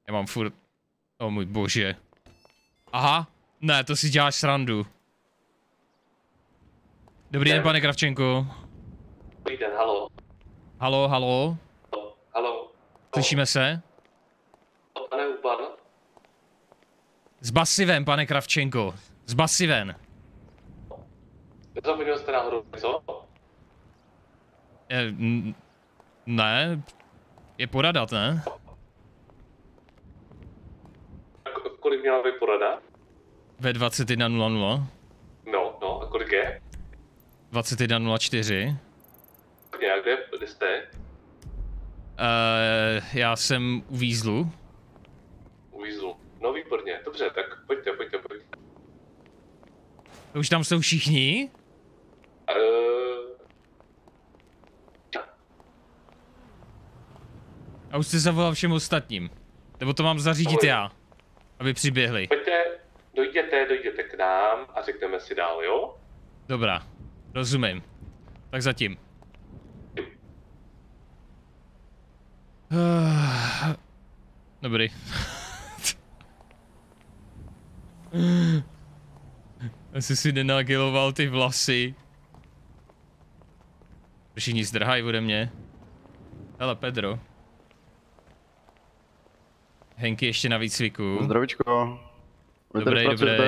Já mám furt... O můj bože. Aha, ne, to si děláš srandu. Dobrý den, pane Kravčenko. Dobrý den, halo. Halo, halo. Halo. Slyšíme se? Pane Uban? Zbas ven, pane Kravčenko. Zbas ven. Nezapomněl jste náhodou něco? Ne. Je poradat, ne? Kolik měla být porada? Ve 21:00. No, a kolik je? 21:04. A kde jste? Já jsem u Vízlu. Uvízl. No výborně, dobře, tak pojďte. Už tam jsou všichni? A už jste zavolal všem ostatním. Nebo to mám zařídit já, aby přiběhli. Pojďte, dojděte k nám a řekneme si dál, jo? Dobrá, rozumím. Tak zatím. Dobrý. Asi si nenagiloval ty vlasy. Všichni zdrhají ode mě. Hele, Pedro. Henky ještě na výcviku. Zdravíčko. Dobrý.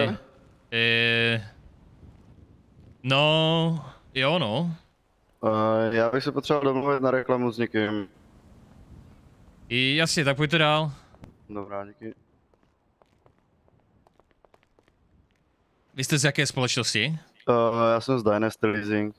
No, jo no. Já bych se potřeboval domluvit na reklamu s někým. Jasně, tak pojďte dál. Dobrá, díky. Vy jste z jaké společnosti? Já jsem z Dynasty Leasing.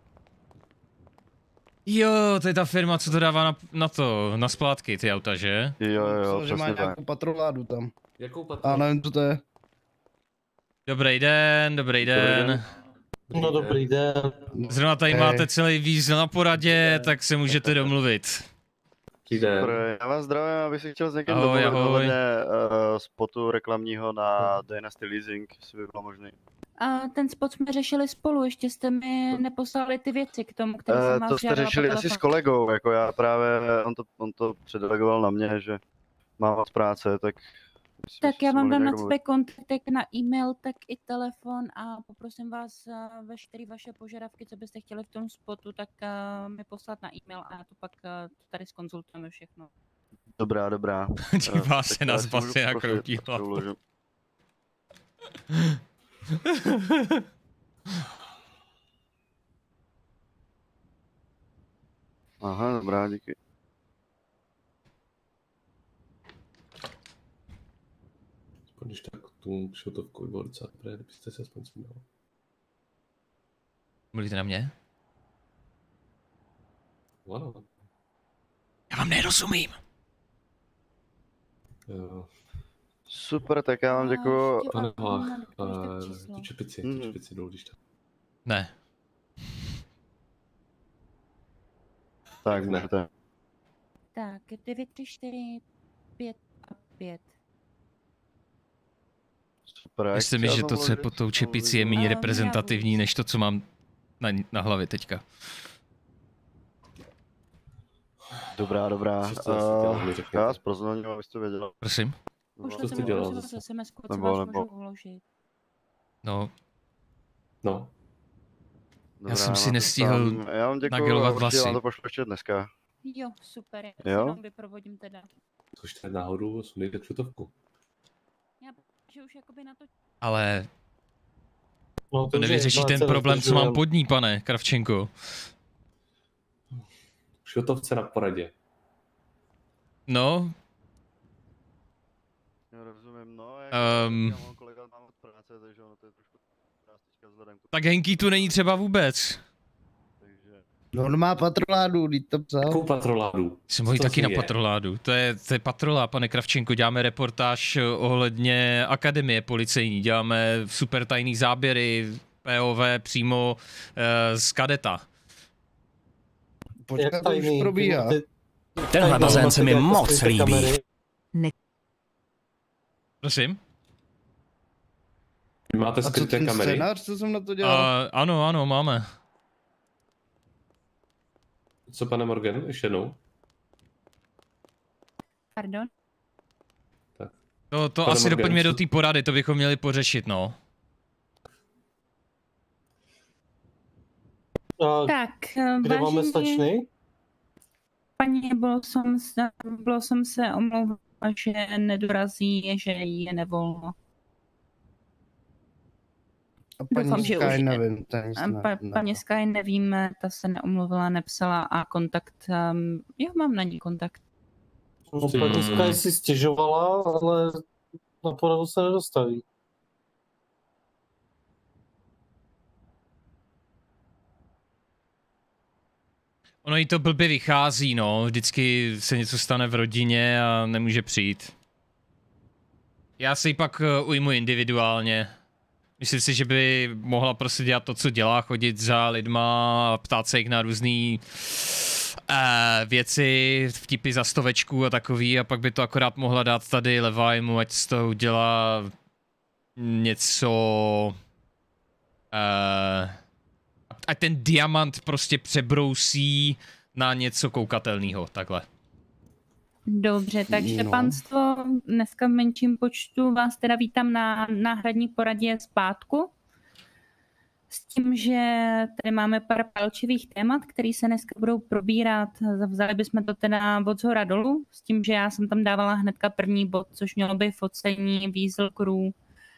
Jo, to je ta firma, co to dává na splátky, ty auta, že? Jo, Myslel, že má přesně nějakou patroládu tam. Jakou A patroládu? nevím, co to je. Dobrý den. No dobrý den. Zrovna tady máte celý výzl na poradě, tak se můžete domluvit. Super, já vás zdravím, abych si chtěl s někým Ahoj, domluvit ahoj. ohledně spotu reklamního na Dynasty Leasing, jestli by bylo možné. A ten spot jsme řešili spolu, ještě jste mi neposlali ty věci k tomu, které jsem vás To jste žádala řešili po asi s telefonu. kolegou, jako já právě, on to předelegoval na mě, že má moc práce, tak... Tak já vám dám na své kontakty na e-mail, tak i telefon a poprosím vás veškeré vaše požadavky, co byste chtěli v tom spotu, tak mi poslat na e-mail a to pak to tady zkonzultujeme všechno. Dobrá. Dívá se na Zbasy a kroutí hlavu. Aha, dobrá, díky. Když tak tu šotovku bylo docela dobré, kdybyste se aspoň směl. Mluvíte na mě? Ano. Já vám nerozumím. Jo. Super, tak já vám děkuju. Pane Pak Hlách, mám na číslo. tu čepici dolů, když tak. Ne. Tak, Ne. můžete. Tak, 9, 3, 4, 5 a 5. Super, jak Myslím mi, chtěl že to, co je zamluvit, pod tou čepicí, je méně reprezentativní, než to, co mám na hlavě teďka. Dobrá. Co jste asi dělali, řekněte. Já vás prozvoním, abyste věděl. Prosím? Co jste dělal Pošlete zase? mi SMS, co Nebo- vás nebo- můžu uložit. No, No, Dobrá, jsem si máte nestihl tam. Já vám děkuju, nagilovat určitě vlasy. vám to pošlu ještě dneska. Jo, super, já se Jo? jenom vyprovodím teda. což tady náhodou sundejte šotovku. Já, že už jakoby na to ale No, to nevyřeší ten problém, co mám pod ní, pane Kravčenko. Šotovce na poradě. No, Já rozumím, no, jak já mám kolega mám od práce, takže ono to je trošku nás teďka vzhledem k tak Henky tu není třeba vůbec. takže... No, on má patroládu, teď to psal. Jakou patroládu? Jsem Co hojí to taky na je? patroládu. To je patrola, pane Kravčenko. Děláme reportáž ohledně akademie policejní. Děláme super tajný záběry, POV přímo z kadeta. Počkat, to už probíhá. Tenhle bazén se mi moc líbí. Prosím? Vy máte A co skryté ten kamery? scénář, co jsem na to dělal? Ano, máme. Co, pane Morgan, ještě jednou? Pardon? To asi doplňme do té porady, to bychom měli pořešit, no. Tak, kde máme stačný? Paní Blossom se omlouvá, že nedorazí, že jí je nevolno. A paní Doufám, že Sky už nevím. Paní Sky nevíme, ta se neomluvila, nepsala a kontakt, jo, mám na ní kontakt. Paní Sky si stěžovala, ale na poradu se nedostaví. Ono jí to blbě vychází, no. Vždycky se něco stane v rodině a nemůže přijít. Já se jí pak ujmu individuálně. Myslím si, že by mohla prostě dělat to, co dělá, chodit za lidma, ptát se jich na různý věci, vtipy za 100 a takový, a pak by to akorát mohla dát tady Levimu, ať z toho udělá něco... ať ten diamant prostě přebrousí na něco koukatelného, takhle. Dobře, takže panstvo, dneska v menším počtu vás teda vítám na náhradní poradě zpátku. S tím, že tady máme pár palčivých témat, které se dneska budou probírat. Vzali bychom to teda od zhora dolů, s tím, že já jsem tam dávala hnedka první bod, což mělo být focení Weasel Crew.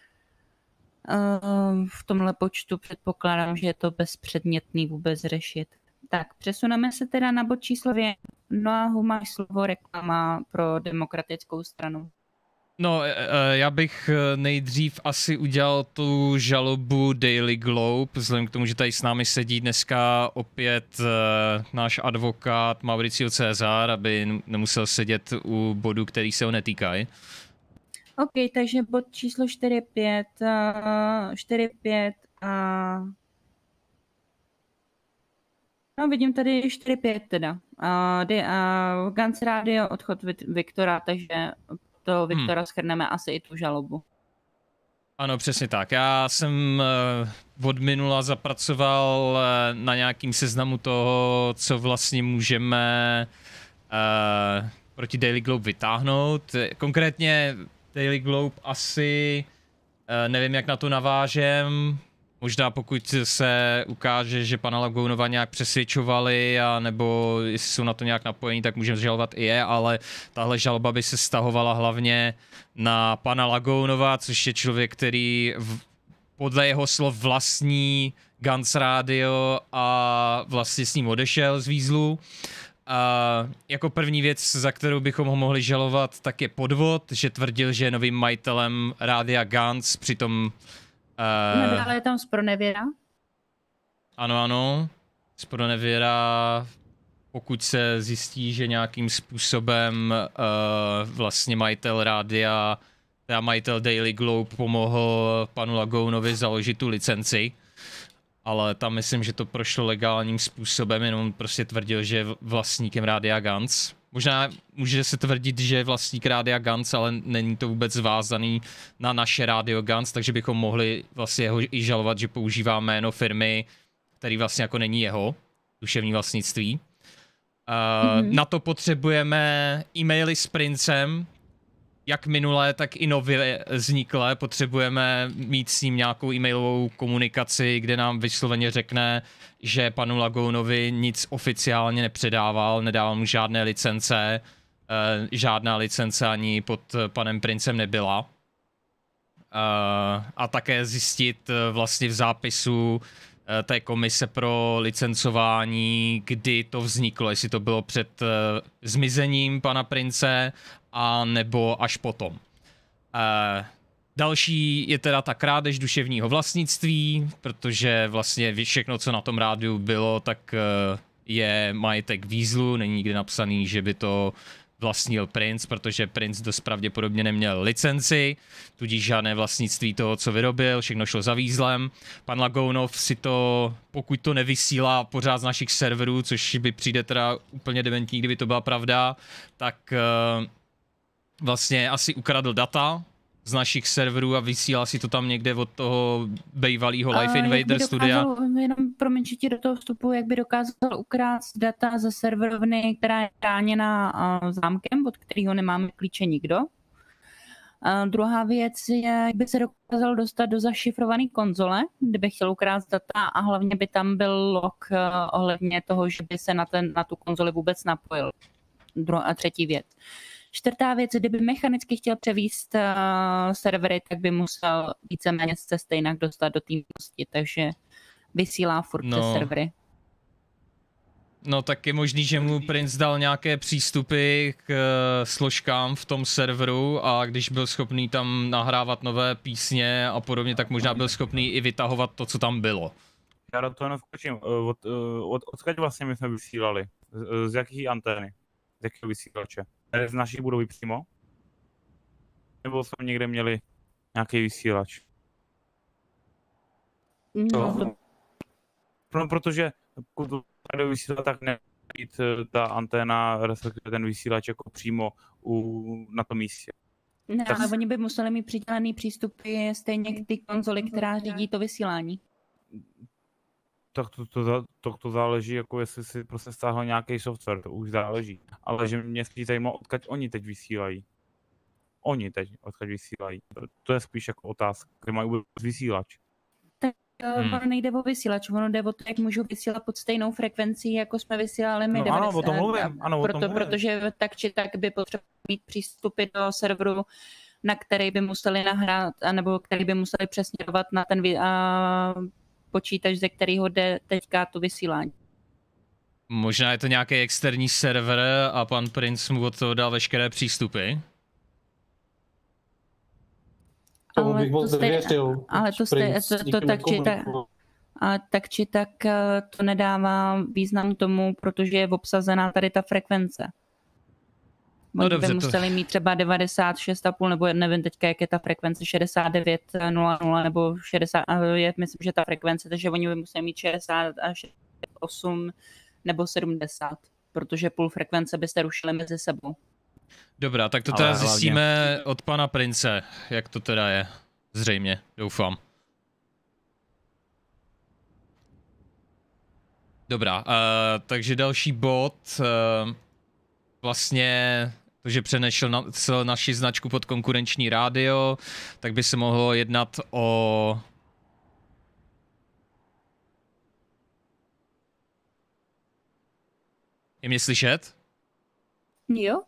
V tomhle počtu předpokládám, že je to bezpředmětný vůbec řešit. Tak, přesuneme se teda na bod číslo 2. Noahu, máš slovo, reklama pro demokratickou stranu. No, já bych nejdřív asi udělal tu žalobu Daily Globe, vzhledem k tomu, že tady s námi sedí dneska opět náš advokát Mauricio Cezar, aby nemusel sedět u bodů, který se ho netýkají. OK, takže bod číslo 4.5 a... No, vidím tady 4.5 teda. Guns Radio, odchod Viktora, takže to Viktora shrneme asi i tu žalobu. Ano, přesně tak. Já jsem od minula zapracoval na nějakým seznamu toho, co vlastně můžeme proti Daily Globe vytáhnout. Konkrétně Daily Globe asi nevím, jak na to navážem. Možná pokud se ukáže, že pana Lagounova nějak přesvědčovali, a nebo jestli jsou na to nějak napojení, tak můžeme žalovat i je, ale tahle žaloba by se stahovala hlavně na pana Lagounova, což je člověk, který podle jeho slov vlastní Guns Radio a vlastně s ním odešel z Weaselu. Jako první věc, za kterou bychom ho mohli žalovat, tak je podvod, že tvrdil, že je novým majitelem Rádia Guns, přitom... Nadále je tam zpronevěra? Ano. Zpronevěra, pokud se zjistí, že nějakým způsobem vlastně majitel rádia, teda majitel Daily Globe pomohl panu Lagounovi založit tu licenci. Ale tam myslím, že to prošlo legálním způsobem, jenom prostě tvrdil, že je vlastníkem Rádia Guns. Možná může se tvrdit, že je vlastník Rádia Guns, ale není to vůbec vázaný na naše Radio Guns, takže bychom mohli vlastně ho i žalovat, že používá jméno firmy, který vlastně jako není jeho duševní vlastnictví. Na to potřebujeme e-maily s Princem, jak minulé, tak i nově vzniklé. Potřebujeme mít s ním nějakou e-mailovou komunikaci, kde nám vysloveně řekne, že panu Lagounovi nic oficiálně nepředával, nedával mu žádné licence, žádná licence ani pod panem Princem nebyla. A také zjistit vlastně v zápisu té komise pro licencování, kdy to vzniklo, jestli to bylo před zmizením pana Prince, a nebo až potom. Další je teda ta krádež duševního vlastnictví, protože vlastně všechno, co na tom rádiu bylo, tak je majetek Weaselu, není nikdy napsaný, že by to vlastnil Prince, protože Prince dost pravděpodobně neměl licenci, tudíž žádné vlastnictví toho, co vyrobil, všechno šlo za Weaselem. Pan Lagounov si to, pokud to nevysílá pořád z našich serverů, což by přijde teda úplně dementní, kdyby to byla pravda, tak vlastně asi ukradl data z našich serverů a vysílá si to tam někde od toho bývalého Life Invader studia. Jenom promiň, že ti do toho vstupu, jak by dokázal ukrást data ze serverovny, která je chráněna zámkem, od kterého nemáme klíče nikdo. Druhá věc je, jak by se dokázal dostat do zašifrované konzole, kdyby chtěl ukrást data a hlavně by tam byl log ohledně toho, že by se na tu konzoli vůbec napojil. A třetí věc. Čtvrtá věc, kdyby mechanicky chtěl převíst servery, tak by musel víceméně se stejně dostat do té místnosti, takže vysílá furt přes servery. No tak je možný, že mu Prince dal nějaké přístupy k složkám v tom serveru a když byl schopný tam nahrávat nové písně a podobně, tak možná byl schopný i vytahovat to, co tam bylo. Já do toho naskočím. Odkud vlastně my jsme vysílali? Z jaký antény? Z jakého vysílače? Z naší budovy přímo? Nebo jsme někde měli nějaký vysílač? No, protože pokud vysílat, tak nebýt ta anténa, respektive ten vysílač jako přímo na tom místě. Ne, ale oni by museli mít přidělený přístupy stejně k ty konzoli, která řídí to vysílání. Tak to záleží, jako jestli si prostě stáhl nějaký software, to už záleží. Ale že mě spíš zajímalo, odkud oni teď vysílají. Oni teď odkud vysílají. To je spíš jako otázka, kde mají vůbec vysílač. Ono nejde o vysílač, ono jde o to, jak můžou vysílat pod stejnou frekvencí, jako jsme vysílali my. No, ano, o tom mluvím. Protože tak či tak by potřebovali mít přístupy do serveru, na který by museli nahrát, nebo který by museli přesměrovat na ten počítač, ze kterého jde teďka to vysílání. Možná je to nějaký externí server a pan Prince mu od toho dal veškeré přístupy. Ale tak či tak to nedává význam tomu, protože je obsazená tady ta frekvence. Oni by museli mít třeba 96,5 nebo nevím teďka, jak je ta frekvence, 69,00 nebo 60, myslím, že ta frekvence, takže oni by museli mít 68 nebo 70, protože půl frekvence byste rušili mezi sebou. Dobrá, tak to teda zjistíme od pana Prince, jak to teda je. Zřejmě, doufám. Dobrá, takže další bod. Vlastně to, že přenešel naši značku pod konkurenční rádio, tak by se mohlo jednat o... Je mě slyšet? Jo.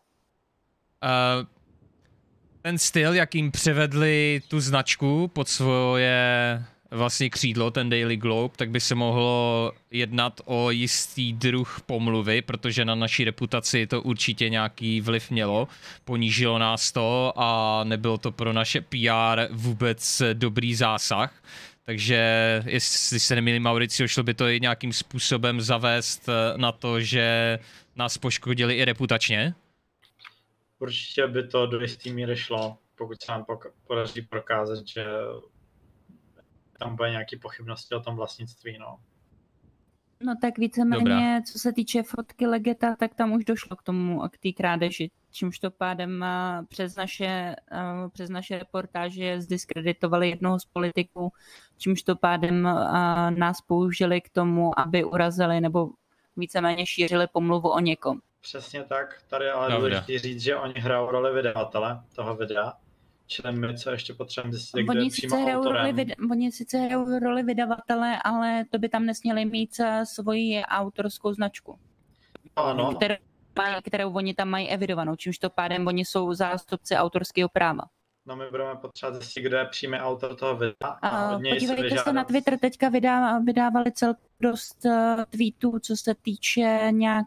Ten styl, jakým převedli tu značku pod svoje vlastně křídlo, ten Daily Globe, tak by se mohlo jednat o jistý druh pomluvy, protože na naší reputaci to určitě nějaký vliv mělo. Ponížilo nás to a nebylo to pro naše PR vůbec dobrý zásah. Takže jestli se nemýlím, Mauricio, šlo by to i nějakým způsobem zavést na to, že nás poškodili i reputačně? Určitě by to do jistý míry šlo, pokud se nám podaří prokázat, že tam bude nějaké pochybnosti o tom vlastnictví, no. No tak víceméně, co se týče fotky Legeta, tak tam už došlo k té krádeži, čímž to pádem přes naše reportáže zdiskreditovali jednoho z politiků, čímž to pádem nás použili k tomu, aby urazili nebo víceméně šířili pomluvu o někom. Přesně tak, tady ale důležité říct, že oni hrajou roli vydavatele toho videa, čili my co ještě potřebujeme zjistit, kde je přímo autorem. Oni sice hrajou roli vydavatele, ale to by tam nesměli mít svoji autorskou značku. Ano. Kterou oni tam mají evidovanou, čímž to pádem oni jsou zástupci autorského práva. No my budeme potřebovat zjistit, kdo je přímý autor toho videa. Podívejte se na Twitter, teďka vydávali celkem dost tweetů, co se týče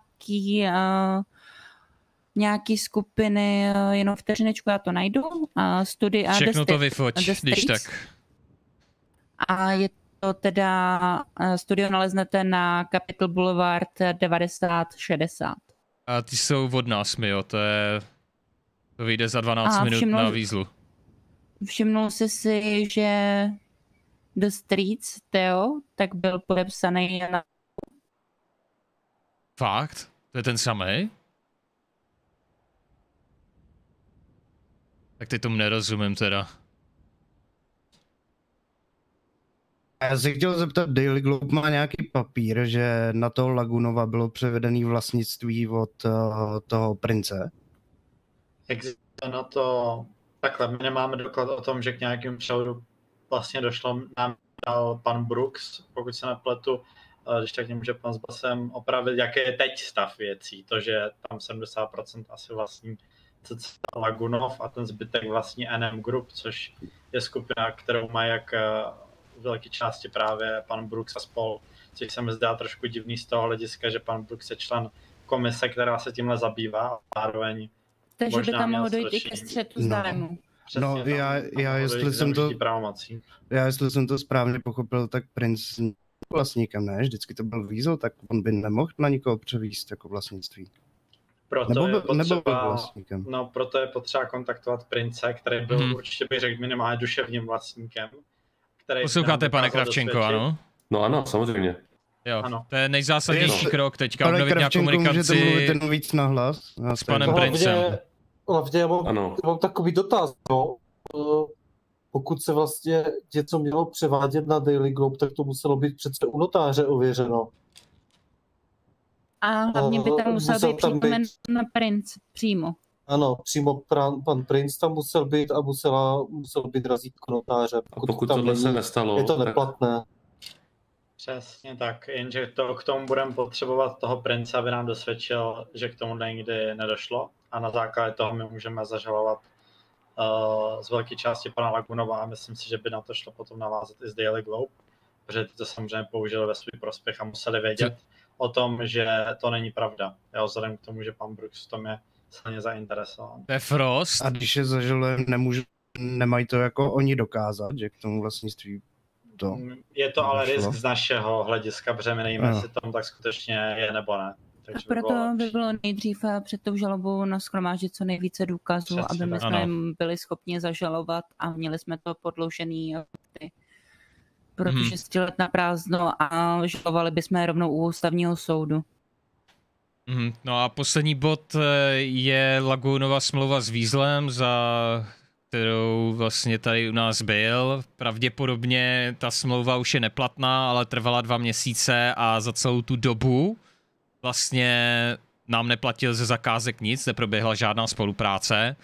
nějaký skupiny, jenom vteřinečku, já to najdu. Všechno to vyfoť, když tak. A je to teda, studio naleznete na Capitol Boulevard 9060. A ty jsou od nás, Mio, to vyjde za 12 minut na Vízlu. Všimnul jsi si, že The Streets, Theo, tak byl podepsaný na... Fakt? To je ten samej? Tak teď tomu nerozumím teda. Já se chtěl zeptat, Daily Globe má nějaký papír, že na toho Lagunova bylo převedený vlastnictví od toho Prince? Existuje na to Takhle, my nemáme doklad o tom, že k nějakému převodu vlastně došlo, nám dal pan Brooks, pokud se nepletu, když tak může pan s Basem opravit, jaký je teď stav věcí. To, že tam 70% asi vlastní Lagunov a ten zbytek vlastní NM Group, což je skupina, kterou má jak v velké části právě pan Brooks a spol. Což se mi zdá trošku divný z toho hlediska, že pan Brooks je člen komise, která se tímhle zabývá a zároveň takže by tam mohlo dojít i ke střetu zájmu. No, já jestli jsem to správně pochopil, tak Prince vlastníkem, ne? Vždycky to byl Weasel, tak on by nemohl na nikoho převíst jako vlastnictví. Proto je potřeba kontaktovat Prince, který byl určitě bych řekl minimálně duševním vlastníkem. Posloucháte, pane Kravčenko, ano? No ano, samozřejmě. Jo, ano. To je nejzásadnější krok teďka, obnovit nějakou komunikaci můžete mluvit víc nahlas s panem Princem. Hlavně já mám takový dotaz, no. Pokud se vlastně něco mělo převádět na Daily Globe, tak to muselo být přece u notáře ověřeno. A hlavně by tam musel být přítomen na Prince přímo. Ano, přímo pan Prince tam musel být a musel být razítko notáře. Pokud tohle se nestalo, je to neplatné. Přesně tak, jenže k tomu budeme potřebovat toho Prince, aby nám dosvědčil, že k tomu nikdy nedošlo. A na základě toho my můžeme zažalovat z velké části pana Lagunova a myslím si, že by na to šlo potom navázat i z Daily Globe, protože ty to samozřejmě použili ve svůj prospěch a museli vědět o tom, že to není pravda. Jo, vzhledem k tomu, že pan Brooks v tom je silně zainteresován. To je Frost. A když je zažalujeme, nemají to jako oni dokázat, že k tomu vlastnictví to... Je to ale risk z našeho hlediska, protože my nevíme, jestli tomu tak skutečně je nebo ne. Takže proto by bylo nejdřív před tou žalobou nashromáždit co nejvíce důkazů, aby my jsme byli schopni zažalovat a měli jsme to podložený, protože 100 let na prázdno a žalovali bychom rovnou u ústavního soudu. No a poslední bod je Lagunova smlouva s Weaselem, za kterou vlastně tady u nás byl. Pravděpodobně ta smlouva už je neplatná, ale trvala 2 měsíce a za celou tu dobu vlastně nám neplatil ze zakázek nic, neproběhla žádná spolupráce,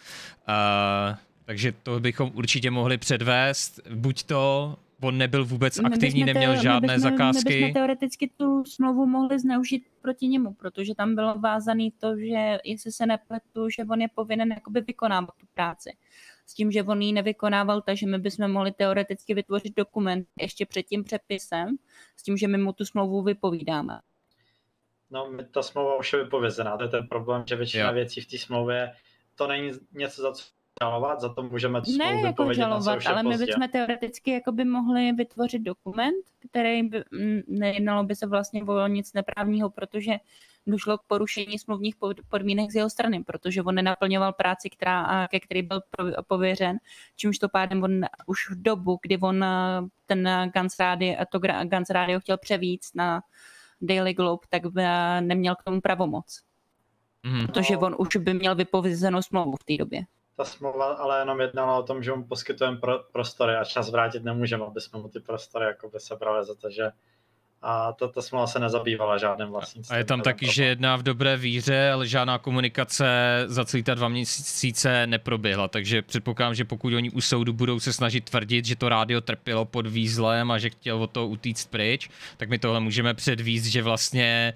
takže to bychom určitě mohli předvést. Buď to, on nebyl vůbec aktivní, neměl žádné zakázky. My bychom teoreticky tu smlouvu mohli zneužít proti němu, protože tam bylo vázané to, že jestli se nepletu, že on je povinen jakoby vykonávat tu práci. S tím, že on ji nevykonával, takže my bychom mohli teoreticky vytvořit dokument ještě před tím přepisem, s tím, že my mu tu smlouvu vypovídáme. No, ta smlouva už je vypovězená, to je ten problém, že většina věcí v té smlouvě, to není něco, za co žalovat, za to můžeme tu smlouvu vypovědět žalovat, ale my bychom teoreticky jakoby mohli vytvořit dokument, který by, nejednalo by se vlastně o nic neprávního, protože došlo k porušení smluvních podmínek z jeho strany, protože on nenaplňoval práci, ke který byl pověřen, čímž to pádem on už v dobu, kdy on ten Guns Radio chtěl převíct na Daily Globe, tak by neměl k tomu pravomoc. Protože on už by měl vypovězenou smlouvu v té době. Ta smlouva ale jenom jednala o tom, že mu poskytujeme prostory a čas vrátit nemůžeme, aby jsme mu ty prostory jakoby sebrali za to, že a ta smlouva se nezabývala žádným vlastnictvím. A je tam taky, že jedná v dobré víře, ale žádná komunikace za celý ta 2 měsíce neproběhla, takže předpokládám, že pokud oni u soudu budou se snažit tvrdit, že to rádio trpělo pod Weaselem a že chtěl od toho utíct pryč, tak my tohle můžeme předvíst, že vlastně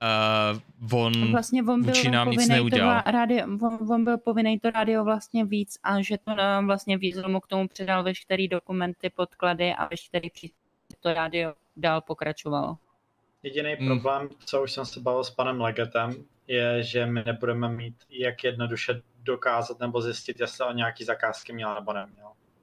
on vůči nám nic neudělal. On byl povinný to rádio vlastně víc a že to vlastně Weasel mu k tomu předal veškerý dokumenty, podklady a veškerý to rádio dál pokračovalo. Jediný problém, co už jsem se bavil s panem Legetem, je, že my nebudeme mít jak jednoduše dokázat nebo zjistit, jestli on nějaký zakázky měl nebo neměl.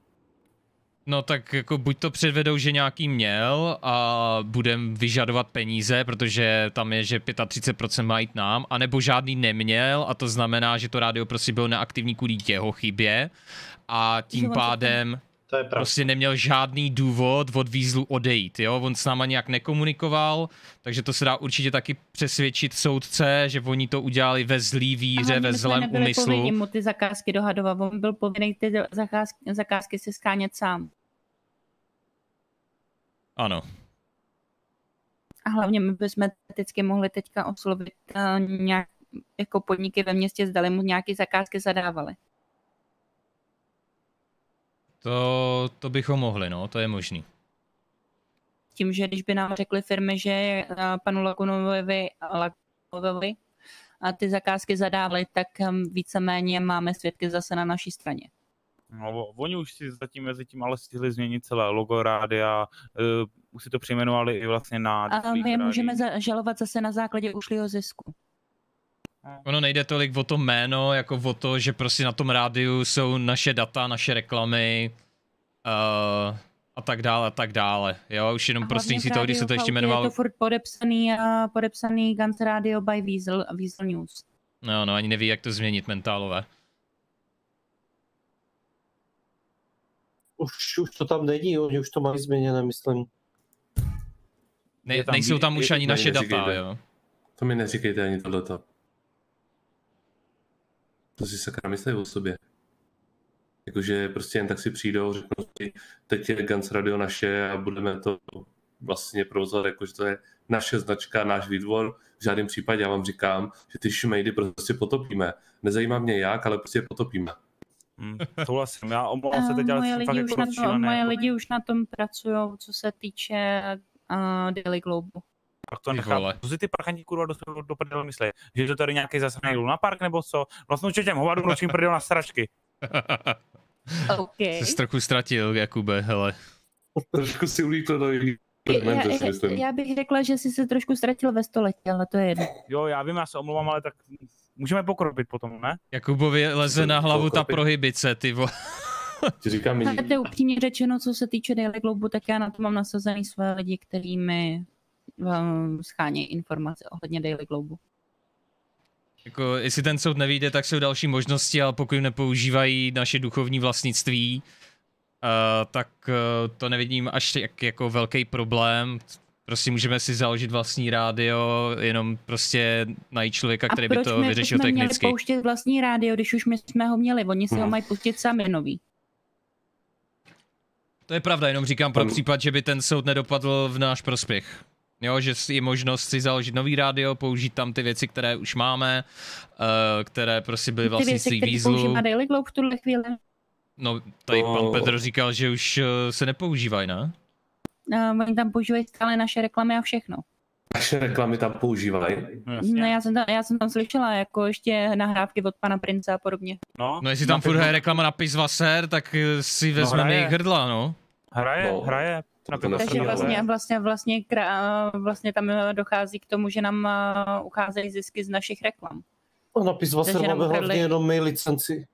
No tak jako buď to předvedou, že nějaký měl a budem vyžadovat peníze, protože tam je, že 35% má jít nám, anebo žádný neměl a to znamená, že to rádio prostě bylo neaktivní kvůli jeho chybě a tím pádem prostě neměl žádný důvod od Weaselu odejít, jo? On s náma nějak nekomunikoval, takže to se dá určitě taky přesvědčit soudce, že oni to udělali ve zlý víře, ve zlém úmyslu. My mu ty zakázky dohadovat, on byl povinný ty zakázky si skánět sám. Ano. A hlavně my bychom vždycky mohli teďka oslovit nějak jako podniky ve městě, zdali mu nějaké zakázky zadávali. To bychom mohli, no, to je možný. Tím, že když by nám řekly firmy, že panu Lagunovovi a ty zakázky zadávali, tak víceméně máme svědky zase na naší straně. No, oni už si zatím mezi tím ale stihli změnit celé logo rádia, už si to přejmenovali i vlastně na... A my je můžeme žalovat zase na základě ušlýho zisku. Ono nejde tolik o to jméno, jako o to, že prostě na tom rádiu jsou naše data, naše reklamy a tak dále. Jo, už jenom prostřednictvím toho, když se to ještě jmenoval... Je to furt podepsaný Guns Radio by Weasel News. No, ani neví, jak to změnit mentálové. Už to tam není, oni už to mají změněné, myslím. Nejsou tam už ani naše data, jo. To mi neříkejte ani tohleto. To si sakra myslí o sobě. Jakože prostě jen tak si přijdou, řeknou si, teď je Guns Radio naše a budeme to vlastně provozovat, jakože to je naše značka, náš výtvor. V žádném případě já vám říkám, že ty šmejdy prostě potopíme. Nezajímá mě jak, ale prostě potopíme. Souhlasím, já omlouvám se teď, ale jsem fakt jako rozčilený. Moje lidi už na tom pracují, co se týče Daily Globe. Tak to nechápu. Co si ty parchanti kurva do prdele myslí? Že je to tady nějaký zasraný Luna Park nebo co? Vlastně určitě těm hovadům nočím prdel na sračky. Okay. Jsi trochu ztratil, Jakube, hele. Trošku si ulítl do jiný. Já bych řekla, že jsi se trošku ztratil ve století, ale to je jedno. Jo, já vím, já se omlouvám, ale tak můžeme pokropit potom, ne? Jakubovi leze na hlavu ta prohibice, ty vole. Ale upřímně řečeno, co se týče Daily Globe, tak já na to mám nasazený své lidi, který mi schánějí informace ohledně Daily Globe. Jako, jestli ten soud nevyjde, tak jsou další možnosti, ale pokud nepoužívají naše duchovní vlastnictví, tak to nevidím až jako velký problém. Prostě můžeme si založit vlastní rádio, jenom prostě najít člověka, který by to vyřešil technicky. A proč my měli pouštět vlastní rádio, když už my jsme ho měli? Oni si ho mají pustit sami nový. To je pravda, jenom říkám pro případ, že by ten soud nedopadl v náš prospěch. Jo, že je možnost si založit nový rádio, použít tam ty věci, které už máme, které prostě byly vlastnictví Weaselů. Ty věci, které Daily Globe v tuhle chvíli? No, tady pan Petr říkal, že už se nepoužívají, ne? Oni tam používají stále naše reklamy a všechno. Naše reklamy tam používají? No, já jsem tam slyšela jako ještě nahrávky od pana Prince a podobně. No jestli tam furt hraje reklama na Pizvasser, tak si vezmeme jejich hrdla, no. Hraje. Takže vlastně tam dochází k tomu, že nám ucházejí zisky z našich reklam. A na Pizvasser máme hlavně jenom my licenci.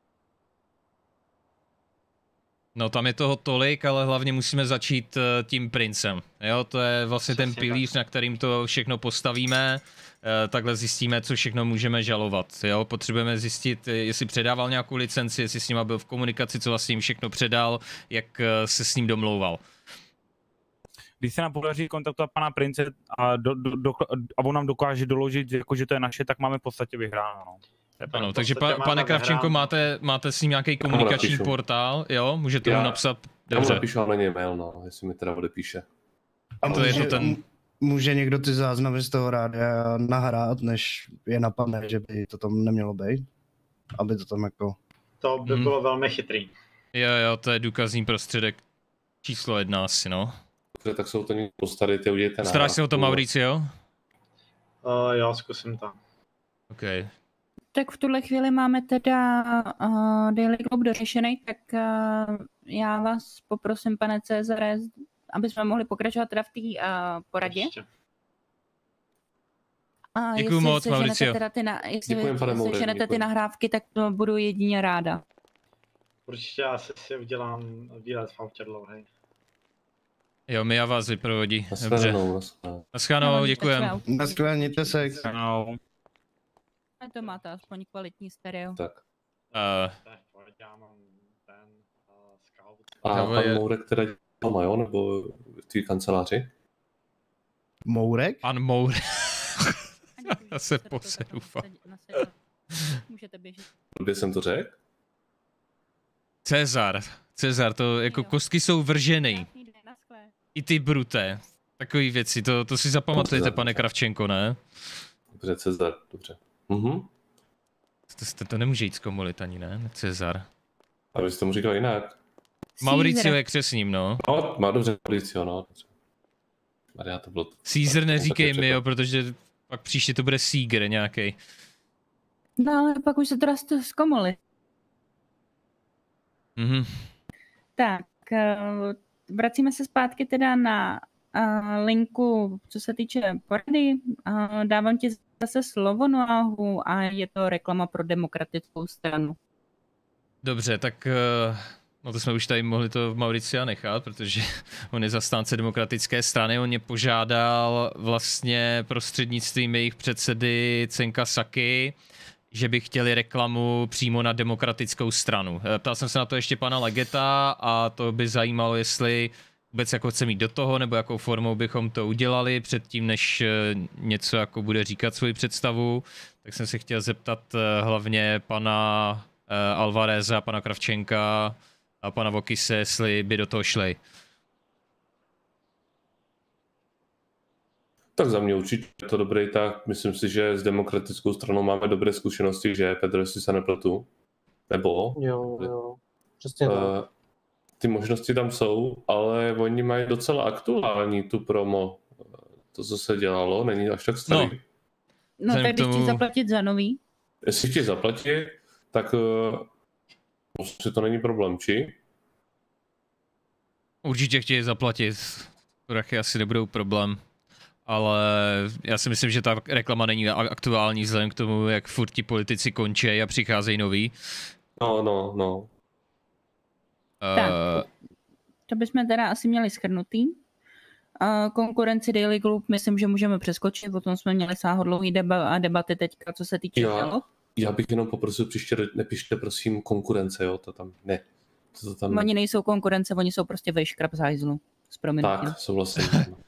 No tam je toho tolik, ale hlavně musíme začít tím Princem. Jo, to je vlastně ten pilíř, na kterým to všechno postavíme. Takhle zjistíme, co všechno můžeme žalovat. Jo, potřebujeme zjistit, jestli předával nějakou licenci, jestli s ním byl v komunikaci, co vlastně jim všechno předal, jak se s ním domlouval. Když se nám podaří kontaktovat pana Prince a on nám dokáže doložit, jako, že to je naše, tak máme v podstatě vyhráno. No. Ano, takže pane Kravčenko, máte s ním nějaký komunikační portál, jo? Můžete mu napsat, dobře. Já mu napíšu, ale není mail, no, jestli mi teda odepíše. A může někdo ty záznamy z toho rádia nahrát, než je napadne, že by to tam nemělo být? Aby to tam jako... To by bylo velmi chytrý. Jo, to je důkazní prostředek číslo 1 asi, no. Dobře, tak jsou to někdo postarit, udějte nahrávku. Staráš se o to, Mauricio? Jo, zkusím to. OK. Tak v tuhle chvíli máme teda Daily Globe dořešený, tak já vás poprosím, pane Cezare, aby jsme mohli pokračovat teda v té poradě. A děkuju moc, Mauricio. Jestli ženete ty nahrávky, tak to budu jedině ráda. Určitě já si udělám výlet v autě dlouhej. Jo, my a vás vyprovodí. Dobře. Naschledanou, děkujem. Naschledanou, mějte se. To máte aspoň kvalitní stereo. Tak. A pan Mourek teda doma, jo? Nebo v té kanceláři? Mourek? Pan Mourek. Já se posedu. Můžete běžet. Kde jsem to řekl? Cezar, to jako kostky jsou vržený. I ty bruté. Takový věci, to si zapamatujete, pane Kravčenko, ne? Dobře, Cezar, dobře. To nemůže jít zkomolit ani, ne? Cezar. A vy jste mu říkal jinak. Mauricio je křesním, no. No, má dobře Mauricio, no. Maria, to bylo... Caesar neříkej mi, jo, protože pak příště to bude Seeger nějaký. No ale pak už se teda zkomoli. Mhm. Tak, vracíme se zpátky teda na linku, co se týče porady. Dávám ti zase slovo, Noahu, a je to reklama pro demokratickou stranu. Dobře, tak no to jsme už tady mohli to Mauricia nechat, protože on je zastánce demokratické strany, on mě požádal vlastně prostřednictvím jejich předsedy Cenka Saky, že by chtěli reklamu přímo na demokratickou stranu. Ptal jsem se na to ještě pana Legeta a to by zajímalo, jestli vůbec jako chce mít do toho, nebo jakou formou bychom to udělali předtím, než něco jako bude říkat svoji představu. Tak jsem se chtěl zeptat hlavně pana Alvareza, pana Kravčenka a pana Vokise, jestli by do toho šli. Tak za mě určitě je to dobrý, tak myslím si, že s demokratickou stranou máme dobré zkušenosti, že Petr, jestli se nepletu, nebo... Jo, přesně tak. Ty možnosti tam jsou, ale oni mají docela aktuální tu promo. To, co se dělalo, není až tak starý. No tak když chci zaplatit za nový? Jestli chci zaplatit, tak prostě to není problém, či? Určitě chtějí zaplatit. Prachy asi nebudou problém. Ale já si myslím, že ta reklama není aktuální vzhledem k tomu, jak furt ti politici končí a přicházejí noví. No. Tak, to bychom teda asi měli shrnutý. Konkurenci Daily Globe myslím, že můžeme přeskočit, o tom jsme měli sáhodlouhý debaty teďka, co se týče žalob. Já bych jenom poprosil, příště nepište prosím konkurence, jo, to tam ne. To tam... Oni nejsou konkurence, oni jsou prostě vejškrab z hajzlu. Tak, souhlasím.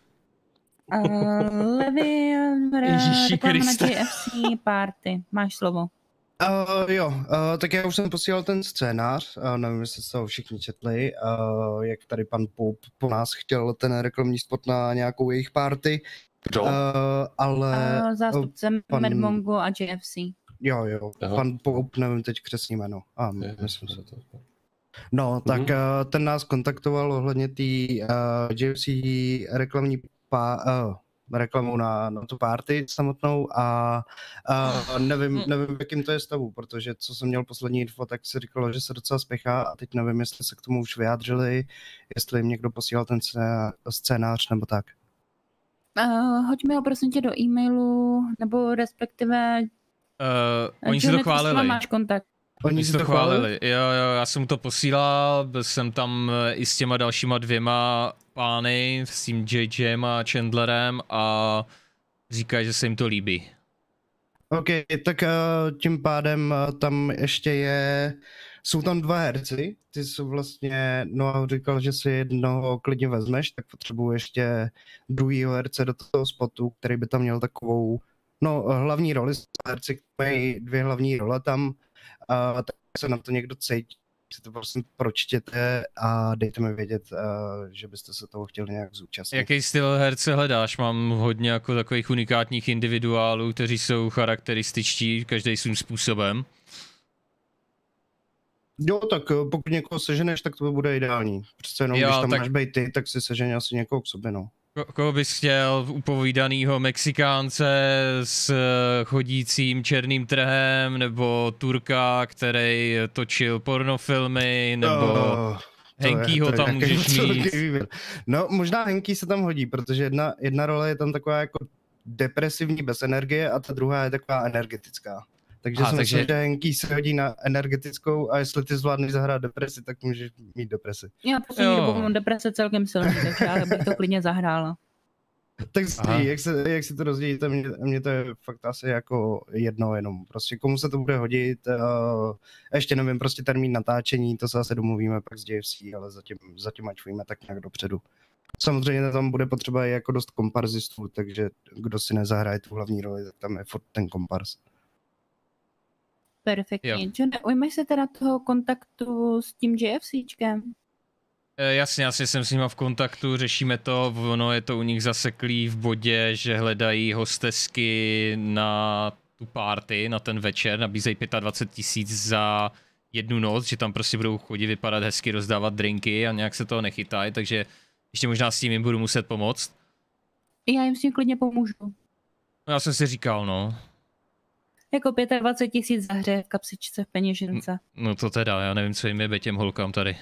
Levy, reklama na JFC party, máš slovo. Tak já už jsem posílal ten scénář, nevím, jestli se ho všichni četli, jak tady pan Pope po nás chtěl ten reklamní spot na nějakou jejich party. Ale... zástupce Mad Mongo a JFC. Jo, pan Pope, nevím teď křesní jméno. Myslím se to. No, tak ten nás kontaktoval ohledně té JFC reklamní reklamu na tu party samotnou a nevím, v jakým to je stavu, protože co jsem měl poslední info, tak se říkalo, že se docela spěchá a teď nevím, jestli se k tomu už vyjádřili, jestli jim někdo posílal ten scénář nebo tak. Hoď mi ho prosím tě do e-mailu, nebo respektive... Oni si to chválili. Máš kontakt. Oni si to chválili. Jo, já jsem mu to posílal, byl jsem tam i s těma dalšíma dvěma pány, s tím JJem a Chandlerem a říkají, že se jim to líbí. OK, tak tím pádem tam ještě jsou tam dva herci, ty jsou vlastně, no říkal, že si jednoho klidně vezmeš, tak potřebuji ještě druhýho herce do toho spotu, který by tam měl takovou, hlavní roli, herci mají dvě hlavní role tam, tak se na to někdo cítí, si to prosím pročtěte a dejte mi vědět, že byste se toho chtěli nějak zúčastnit. Jaký styl herce hledáš? Mám hodně jako takových unikátních individuálů, kteří jsou charakterističtí, každý svým způsobem. Jo, tak pokud někoho seženeš, tak to bude ideální. Přece jenom, když tam máš být ty, tak si sežeň asi někoho k sobě, no. Koho bys chtěl? Upovídanýho Mexikánce s chodícím černým trhem, nebo Turka, který točil pornofilmy, nebo Henkýho tam můžeš mít? No, možná Henký se tam hodí, protože jedna role je tam taková jako depresivní bez energie a ta druhá je taková energetická. Takže myslím, že Henký se hodí na energetickou a jestli ty zvládneš zahrát depresi, tak můžeš mít depresi. Já poslední dobou mám deprese celkem silný, takže já bych to klidně zahrála. Tak jak si to rozdělíte, mě to je fakt asi jako jedno jenom. Prostě komu se to bude hodit, ještě nevím, prostě termín natáčení, to se zase domluvíme pak s JFC, ale zatím ať víme tak nějak dopředu. Samozřejmě tam bude potřeba i jako dost komparzistů, takže kdo si nezahraje tu hlavní roli, tak tam je furt ten komparz. Perfektně. Johne, ujmeš se teda toho kontaktu s tím JFCčkem? Jasně, jsem s nima v kontaktu, řešíme to, ono je to u nich zaseklý v bodě, že hledají hostesky na tu party, na ten večer, nabízejí 25 000 za jednu noc, že tam prostě budou chodit vypadat hezky, rozdávat drinky a nějak se toho nechytají, takže ještě možná s tím jim budu muset pomoct. Já jim s tím klidně pomůžu. No já jsem si říkal, no. Jako 25 000 za hře v kapsičce v peněžence. No to teda, já nevím, co jim je těm holkám tady.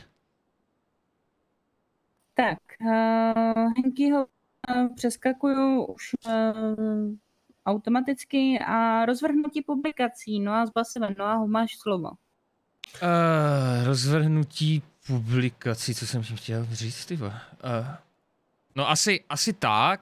Tak, Henkyho přeskakuju už automaticky a rozvrhnutí publikací. No a s Basem, no a máš slovo. Rozvrhnutí publikací, co jsem tím chtěl říct, ty no asi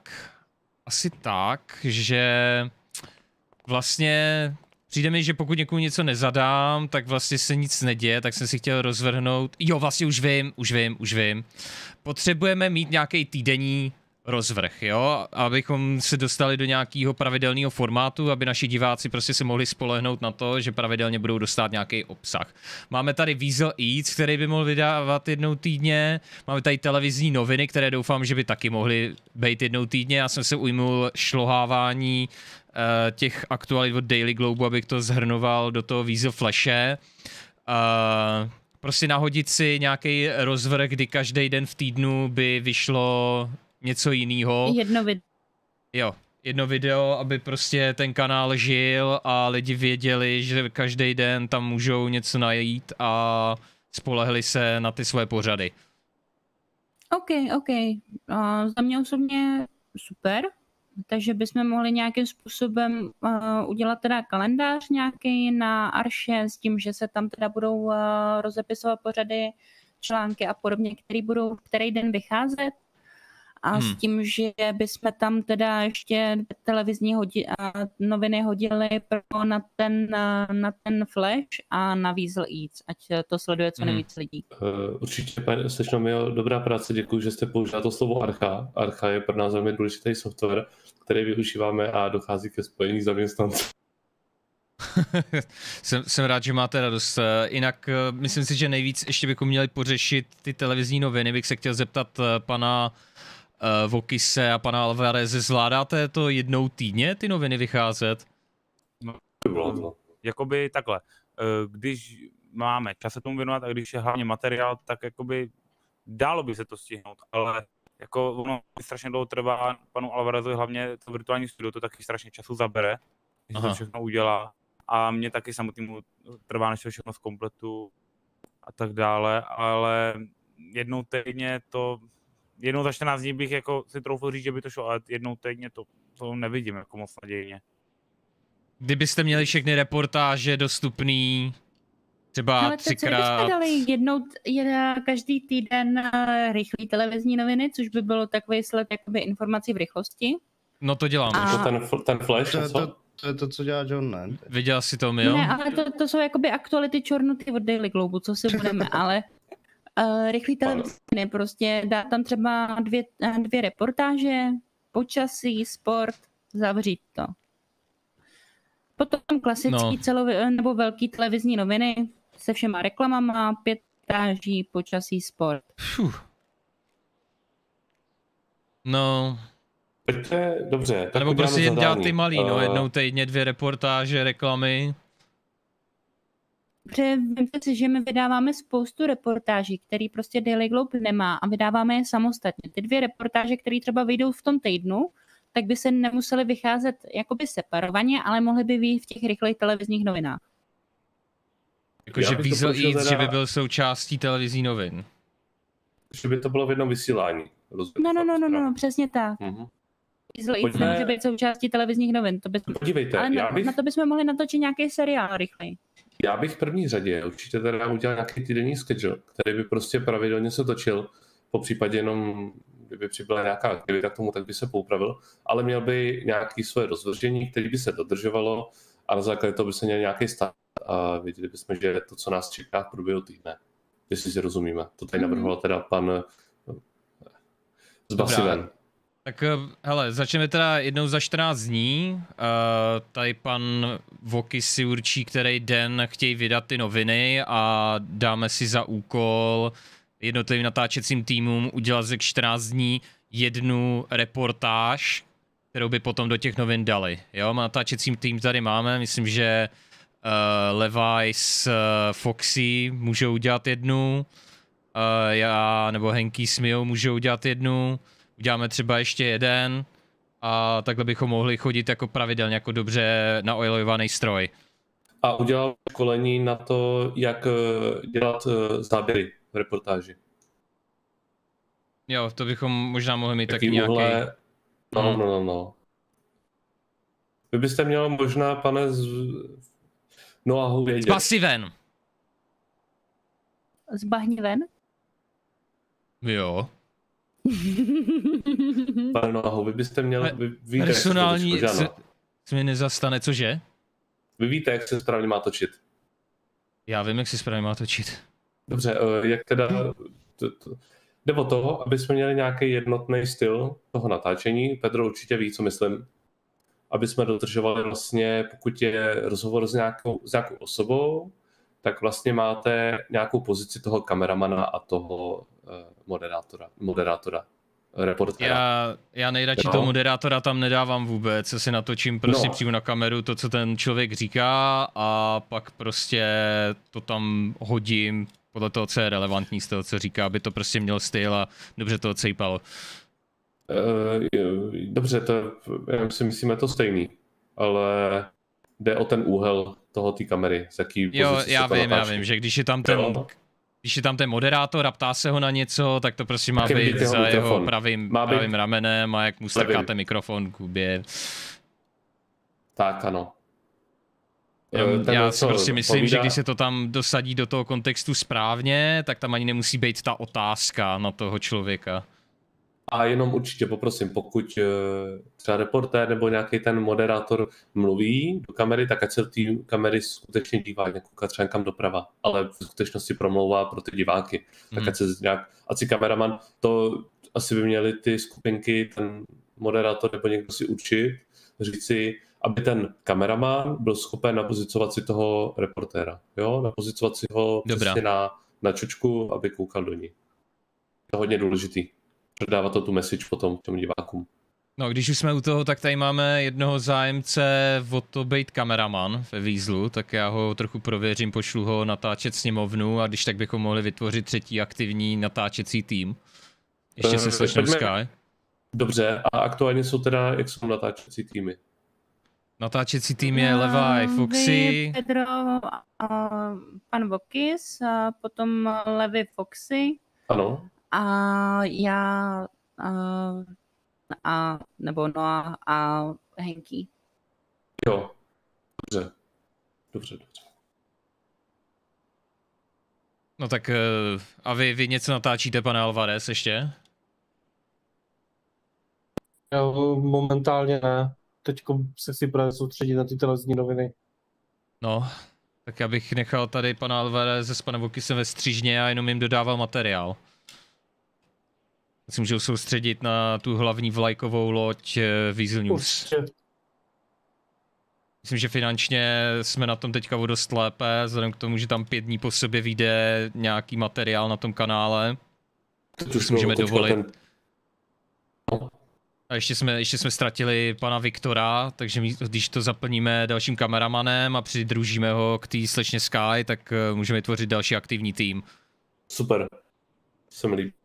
tak, že vlastně přijde mi, že pokud někomu něco nezadám, tak vlastně se nic neděje, tak jsem si chtěl rozvrhnout. Jo, vlastně už vím. Potřebujeme mít nějaký týdenní rozvrh, jo, abychom se dostali do nějakého pravidelného formátu, aby naši diváci prostě se mohli spolehnout na to, že pravidelně budou dostat nějaký obsah. Máme tady Weasel Eats, který by mohl vydávat jednou týdně, máme tady televizní noviny, které doufám, že by taky mohly být jednou týdně. Já jsem se ujmul šlohávání těch aktualit od Daily Globe, abych to zhrnoval do toho Weasel Flashe. Prostě nahodit si nějaký rozvrh, kdy každý den v týdnu by vyšlo něco jiného. Jedno video, aby prostě ten kanál žil a lidi věděli, že každý den tam můžou něco najít a spolehli se na ty svoje pořady. OK. Za mě osobně super, takže bychom mohli nějakým způsobem udělat teda kalendář nějaký na Arše s tím, že se tam teda budou rozepisovat pořady, články a podobně, který den vycházet. A s tím, že bychom tam teda ještě televizní noviny hodili na ten Flash a na Weasel Eats, ať to sleduje co nejvíc lidí. Určitě, pane slečno Mio, dobrá práce, děkuji, že jste použila to slovo Archa. Archa je pro nás velmi důležitý software, který využíváme a dochází ke spojení zaměstnanců. jsem rád, že máte radost. Jinak myslím si, že nejvíc ještě bychom měli pořešit ty televizní noviny. Bych se chtěl zeptat pana Vokise a pana Alvareze, zvládáte to jednou týdně, ty noviny vycházet? No, jakoby takhle. Když máme čas se tomu věnovat a když je hlavně materiál, tak jakoby dálo by se to stihnout, ale jako ono strašně dlouho trvá panu Alvarezovi, hlavně to virtuální studio, to taky strašně času zabere, když to všechno udělá a mě taky samotnému trvá, než to všechno z kompletu a tak dále, ale jednou týdně jednou za 14 dní bych jako si troufl říct, že by to šlo, ale jednou týdně to nevidím jako moc nadějně. Kdybyste měli všechny reportáže dostupný třeba 3krát... Ale bychom dali každý týden rychlý televizní noviny, což by bylo takový sled jakoby informací v rychlosti. No to dělám. Ten Flash, to je to, co dělá John, ne? Viděl jsi to, Mio? Ne, ale to jsou jakoby aktuality čornuty od Daily Globe, co si budeme, ale rychlý televizní, prostě dá tam třeba dvě reportáže, počasí, sport, zavřít to. Potom klasický nebo velký televizní noviny se všema reklamama, 5 reportáží, počasí, sport. No. Pojďte, dobře. Tak nebo prostě jen dělat ty malý, jednou týdně 2 reportáže, reklamy. Protože vemte si, že my vydáváme spoustu reportáží, který prostě Daily Globe nemá a vydáváme je samostatně. Ty 2 reportáže, které třeba vyjdou v tom týdnu, tak by se nemuseli vycházet jakoby separovaně, ale mohly by být v těch rychlých televizních novinách. Jakože Weasel Eats, že by byl součástí televizní novin. Že by to bylo v jednom vysílání. No, přesně tak. Weasel Eats nemůže být součástí televizních novin. Podívejte, ale na to bychom mohli natočit nějaký seriál rychlej. Já bych v první řadě určitě teda udělal nějaký týdenní schedule, který by prostě pravidelně se točil, po případě jenom, kdyby přibyla nějaká aktivita k tomu, tak by se poupravil, ale měl by nějaké svoje rozvržení, které by se dodržovalo a na základě toho by se měl nějaký stát a věděli bychom, že to, co nás čeká v průběhu týdne, jestli si rozumíme. To tady navrhoval teda pan z Basiven. Tak hele, začneme teda jednou za 14 dní. Tady pan Vokis si určí, který den chtějí vydat ty noviny a dáme si za úkol jednotlivým natáčecím týmům udělat za 14 dní jednu reportáž, kterou by potom do těch novin dali. Jo, natáčecím tým tady máme, myslím, že Levi's, Foxy můžou udělat jednu, já nebo Henky s Miou můžou udělat jednu, uděláme třeba ještě jeden a takhle bychom mohli chodit jako pravidelně, jako dobře naoilovaný stroj. A udělal školení na to, jak dělat záběry v reportáži. Jo, to bychom možná mohli mít taky nějaký... No. Vy byste měl možná, pane Noahu, vědět. Zbasi ven! Zbahni ven? Jo. Pane Noahu, vy byste měl... Víte, personální se mi nezastane, cože? Vy víte, jak se správně má točit. Já vím, jak se správně má točit. Dobře, jak teda... Jde o to, aby jsme měli nějaký jednotný styl toho natáčení. Pedro určitě ví, co myslím. Aby jsme dodržovali vlastně, pokud je rozhovor s nějakou osobou, tak vlastně máte nějakou pozici toho kameramana a toho moderátora, reportéra. Já nejradši toho moderátora tam nedávám vůbec, já si natočím prostě přímo na kameru to, co ten člověk říká a pak prostě to tam hodím podle toho, co je relevantní z toho, co říká, aby to prostě měl styl a dobře to odsejpalo. Dobře, já si myslíme to stejný, ale jde o ten úhel toho té kamery, z jaký pozice já vím, že když je tam ten moderátor a ptá se ho na něco, tak to prostě má být za jeho pravým ramenem a jak mu strkáte mikrofon k hubě. Tak, ano. Já si prostě myslím, že když se to tam dosadí do toho kontextu správně, tak tam ani nemusí být ta otázka na toho člověka. A jenom určitě poprosím, pokud třeba reportér nebo nějaký ten moderátor mluví do kamery, tak ať se do té kamery skutečně dívá, nekouká třeba někam doprava, ale v skutečnosti promlouvá pro ty diváky. Tak ať si kameraman, to asi by měli ty skupinky, ten moderátor nebo někdo si učit, říct si, aby ten kameraman byl schopen napozicovat si toho reportéra, jo? Napozicovat si ho přesně na čočku, aby koukal do ní. To je hodně důležitý. Předávat to tu message potom těm divákům. No, když už jsme u toho, tak tady máme jednoho zájemce o to být kameraman ve Weaslu, tak já ho trochu prověřím, pošlu ho natáčet sněmovnu a když tak bychom mohli vytvořit třetí aktivní natáčecí tým. Ještě se slečnou Sky. Dobře, a aktuálně jsou teda, jak jsou natáčecí týmy? Natáčecí tým je Levi, Foxy. Pedro, pan Vokis, potom Levi, Foxy. Ano. A já, nebo Noah a Henky. Jo, dobře. No tak a vy něco natáčíte, pane Alvarez, ještě? Já momentálně ne. Teďko se chci právě soustředit na ty televizní noviny. No, tak já bych nechal tady pana Alvareze s panem Vokisem ve střížně a jenom jim dodával materiál. Si můžou soustředit na tu hlavní vlajkovou loď Weasel News. Určitě. Myslím, že finančně jsme na tom teďka o dost lépe, vzhledem k tomu, že tam 5 dní po sobě vyjde nějaký materiál na tom kanále. To si můžeme dovolit. A ještě jsme ztratili pana Viktora, takže když to zaplníme dalším kameramanem a přidružíme ho k té slečně Sky, tak můžeme vytvořit další aktivní tým. Super. Se mi líbí.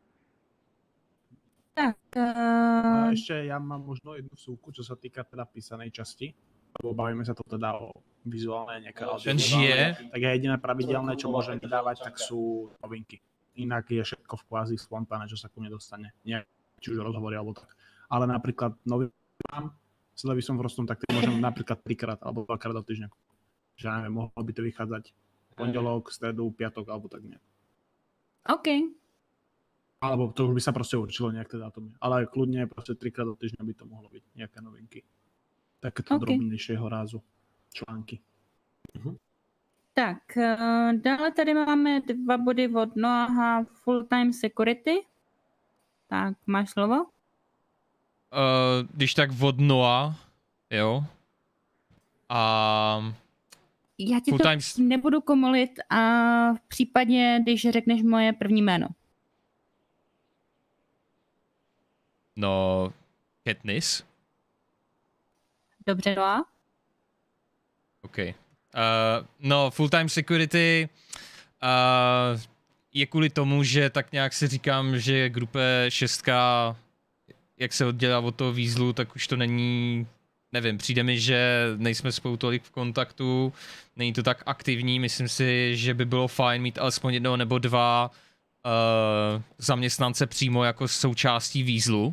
Tak. A ešte ja mám možno jednu vsúku, čo sa týka teda písanej časti, lebo bavíme sa to teda o vizuálne nejaké audiovizuálne. Tak ja jediné pravidelné, čo môžem vydávať, tak sú novinky. Inak je všetko v kvázi spontánne, čo sa ku mne dostane. Nie, či už rozhovory alebo tak. Ale napríklad noviny mám, s Levisom Frostom, tak môžem napríklad 3-krát alebo 2-krát do týždňa. Že neviem, mohlo by to vychádzať pondelok, stredu, piatok alebo tak nejak. OK. Alebo to už by sa proste určilo nejak tie dátumy. Ale kľudne proste 3-krát do týždňa by to mohlo byť nejaké novinky. Takéto drobnejšieho rázu články. Tak, dále tady máme 2 body od Noaha Full-Time Security. Tak, máš slovo? Když tak od Noah, jo. A... Já ti to nebudu komolit a v případě, když řekneš moje první jméno. No, Katniss. Dobře, Noah. OK. No, full-time security je kvůli tomu, že tak nějak si říkám, že grupe 6, jak se oddělá od toho výzlu, tak už to není, nevím, přijde mi, že nejsme spolu tolik v kontaktu, není to tak aktivní, myslím si, že by bylo fajn mít alespoň 1 nebo 2 zaměstnance přímo jako součástí výzlu.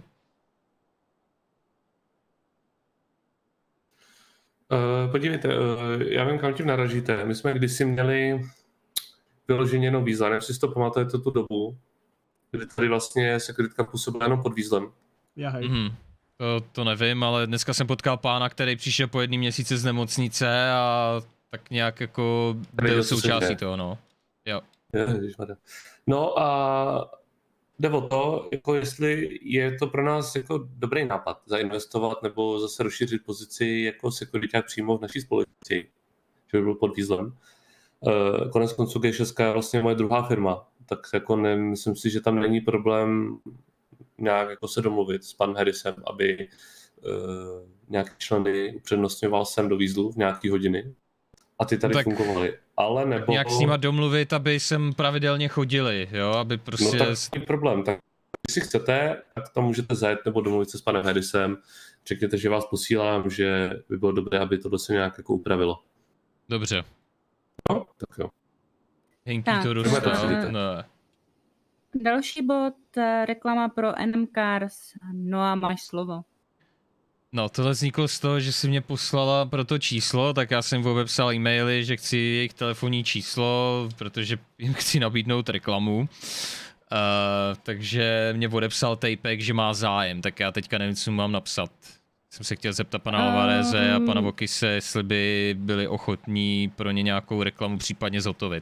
Podívejte, já vím, kam tím naražíte. My jsme kdysi měli vyloženě jenom výzla, nevím, si to pamatujete tu dobu, kdy tady vlastně sekuritka působila jenom pod výzlem. Já hej. To nevím, ale dneska jsem potkal pána, který přišel po 1 měsíci z nemocnice a tak nějak jako byl součástí toho, no. Jo. No a jde o to, jako jestli je to pro nás jako dobrý nápad zainvestovat nebo zase rozšířit pozici jako sekuriták přímo v naší společnosti, že by byl pod výzlem. Konec konců G6 je vlastně moje druhá firma, tak jako myslím si, že tam není problém nějak jako se domluvit s panem Harrisem, aby nějaké členy upřednostňoval sem do výzlu v nějaký hodiny a ty tady fungovaly. Ale nebo... Nějak s nima domluvit, aby sem pravidelně chodili, jo, aby prostě... No tak je problém, tak jestli chcete, tak tam můžete zajet nebo domluvit se s panem Harrisem, řekněte, že vás posílám, že by bylo dobré, aby to se nějak jako upravilo. Dobře. No, tak jo. Henky to dostal, ne. Další bod, reklama pro NM Cars. Noa, máš slovo. No, tohle vzniklo z toho, že si mě poslala pro to číslo, tak já jsem odepsal e-maily, že chci jejich telefonní číslo, protože jim chci nabídnout reklamu. Takže mě odepsal Tapek, že má zájem, tak já teďka nevím, co mám napsat. Jsem se chtěl zeptat pana Alvareze a pana Vokise, jestli by byli ochotní pro ně nějakou reklamu případně zhotovit.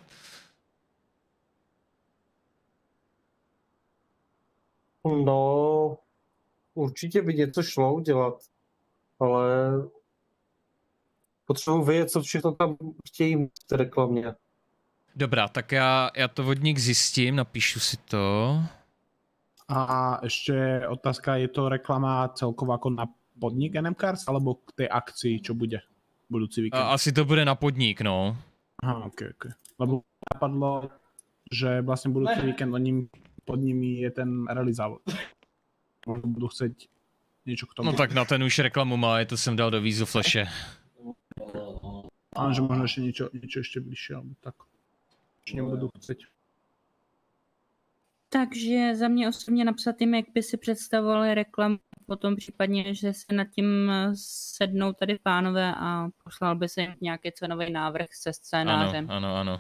No, určitě by něco šlo udělat, ale potřebuji vědět, co všechno tam chtějí v té reklamě. Dobrá, tak já to od nich zjistím, napíšu si to. A ještě otázka, je to reklama celkovo jako na podnik NM Cars, alebo k té akci, čo bude budoucí víkend? Asi to bude na podnik, no. Aha, ok. Lebo napadlo, že vlastně budoucí víkend pod nimi je ten rally závod. Možná budu chcet něco k tomu. No tak na ten už reklamu má, to jsem dal do výzu flashe. A že možná ještě něco ještě blížší, alebo tak. Ještě nebudu chcet. Takže za mě osobně napsat jim, jak by si představovali reklamu, potom případně, že se nad tím sednou tady pánové a poslal by se jim nějaký cenový návrh se scénářem. Ano.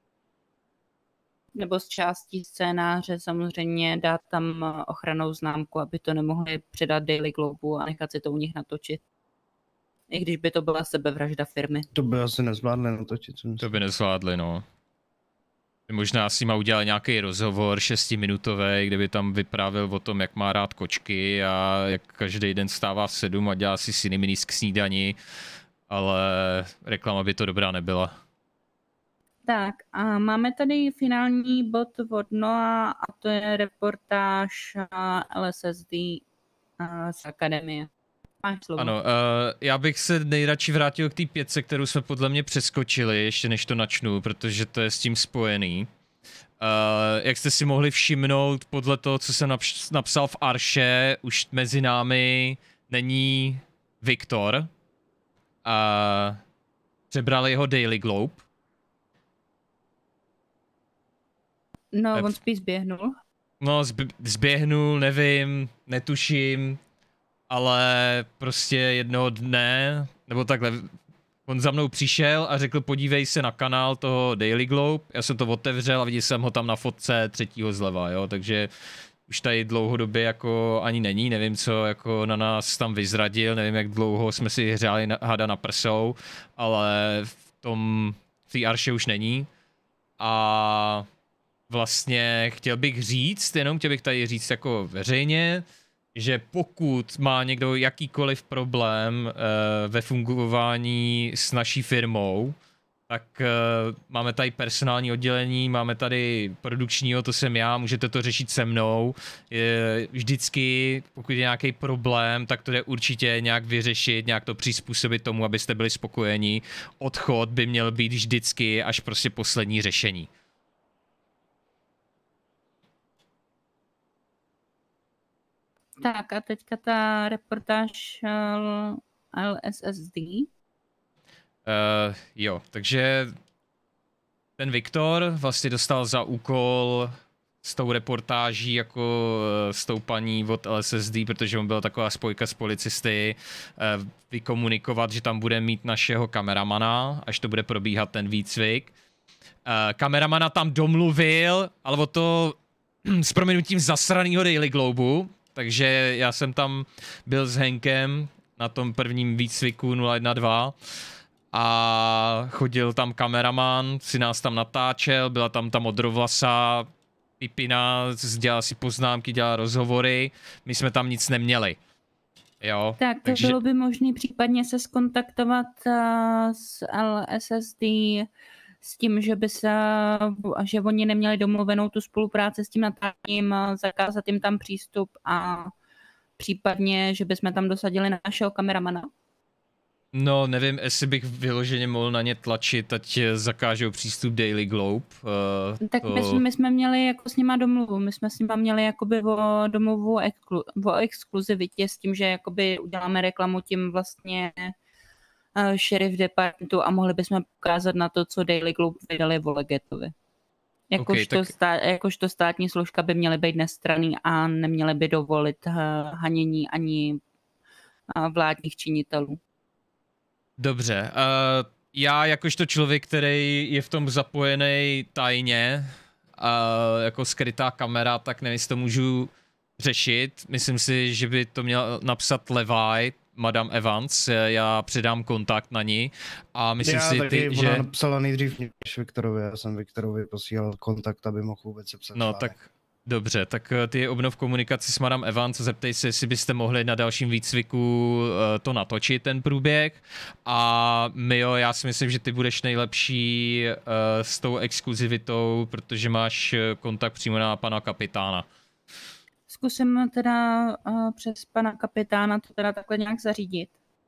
Nebo z částí scénáře samozřejmě dát tam ochrannou známku, aby to nemohli předat Daily Globeu a nechat si to u nich natočit. I když by to byla sebevražda firmy. To by asi nezvládli natočit. To by nezvládli, no. Možná si má udělat nějaký rozhovor 6minutový, kde by tam vyprávěl o tom, jak má rád kočky a jak každý den stává v 7 a dělá si cinnamonies k snídani, ale reklama by to dobrá nebyla. Tak a máme tady finální bod od Noa a to je reportáž LSSD z akademie. Máš slovo. Ano, já bych se nejradši vrátil k té 5, kterou jsme podle mě přeskočili, ještě než to načnu, protože to je s tím spojený. Jak jste si mohli všimnout, podle toho, co jsem napsal v Arše, už mezi námi není Viktor. Přebral jeho Daily Globe. No, on spíš zběhnul. No, zběhnul, nevím, netuším. Ale prostě jednoho dne, nebo takhle, on za mnou přišel a řekl, podívej se na kanál toho Daily Globe, já jsem to otevřel a viděl jsem ho tam na fotce 3. zleva, jo, takže už tady dlouhodobě jako ani není, nevím, co jako na nás tam vyzradil, nevím, jak dlouho jsme si hřáli hada na prsou, ale v té Arše už není a vlastně chtěl bych tady říct jako veřejně, že pokud má někdo jakýkoliv problém ve fungování s naší firmou, tak máme tady personální oddělení, máme tady produkčního, to jsem já, můžete to řešit se mnou. Vždycky, pokud je nějaký problém, tak to jde určitě nějak vyřešit, nějak to přizpůsobit tomu, abyste byli spokojení. Odchod by měl být vždycky až prostě poslední řešení. Tak a teďka ta reportáž LSSD. Jo, takže ten Viktor vlastně dostal za úkol s tou reportáží jako s tou paní od LSSD, protože on byl taková spojka s policisty, vykomunikovat, že tam bude mít našeho kameramana, až to bude probíhat ten výcvik. Kameramana tam domluvil, ale o to s prominutím zasranýho Daily Globeu, takže já jsem tam byl s Henkem na tom prvním výcviku 012 a chodil tam kameraman, si nás tam natáčel, byla tam ta modrovlasá Pipina, dělala si poznámky, dělala rozhovory, my jsme tam nic neměli. Jo, tak to takže... bylo by možné případně se skontaktovat s LSSD s tím, že oni neměli domluvenou tu spolupráci s tím natáčením, zakázat jim tam přístup a případně, že bychom tam dosadili našeho kameramana. No, nevím, jestli bych vyloženě mohl na ně tlačit, ať zakážou přístup Daily Globe. Tak my jsme měli jako s nima domluvu, my jsme s nima měli jakoby domluvu o exkluzivitě s tím, že jakoby uděláme reklamu tím vlastně sheriff departmentu a mohli bychom ukázat na to, co Daily Globe vydali o Legetovi. Jakožto státní složka by měly být nestranný a neměly by dovolit hanění ani vládních činitelů. Dobře, já jakožto člověk, který je v tom zapojený tajně, jako skrytá kamera, tak nevím, jestli to můžu řešit. Myslím si, že by to měl napsat Levi, Madame Evans, já předám kontakt na ní a myslím že... Ona napsala nejdřív než Viktorovi, já jsem Viktorovi posílal kontakt, aby mohl vůbec sepsat. No tak dobře, tak ty obnov komunikaci s Madame Evans, zeptej se, jestli byste mohli na dalším výcviku to natočit, ten průběh. A Mio, já si myslím, že ty budeš nejlepší s tou exkluzivitou, protože máš kontakt přímo na pana kapitána. Zkusím teda přes pana kapitána to teda takhle nějak zařídit.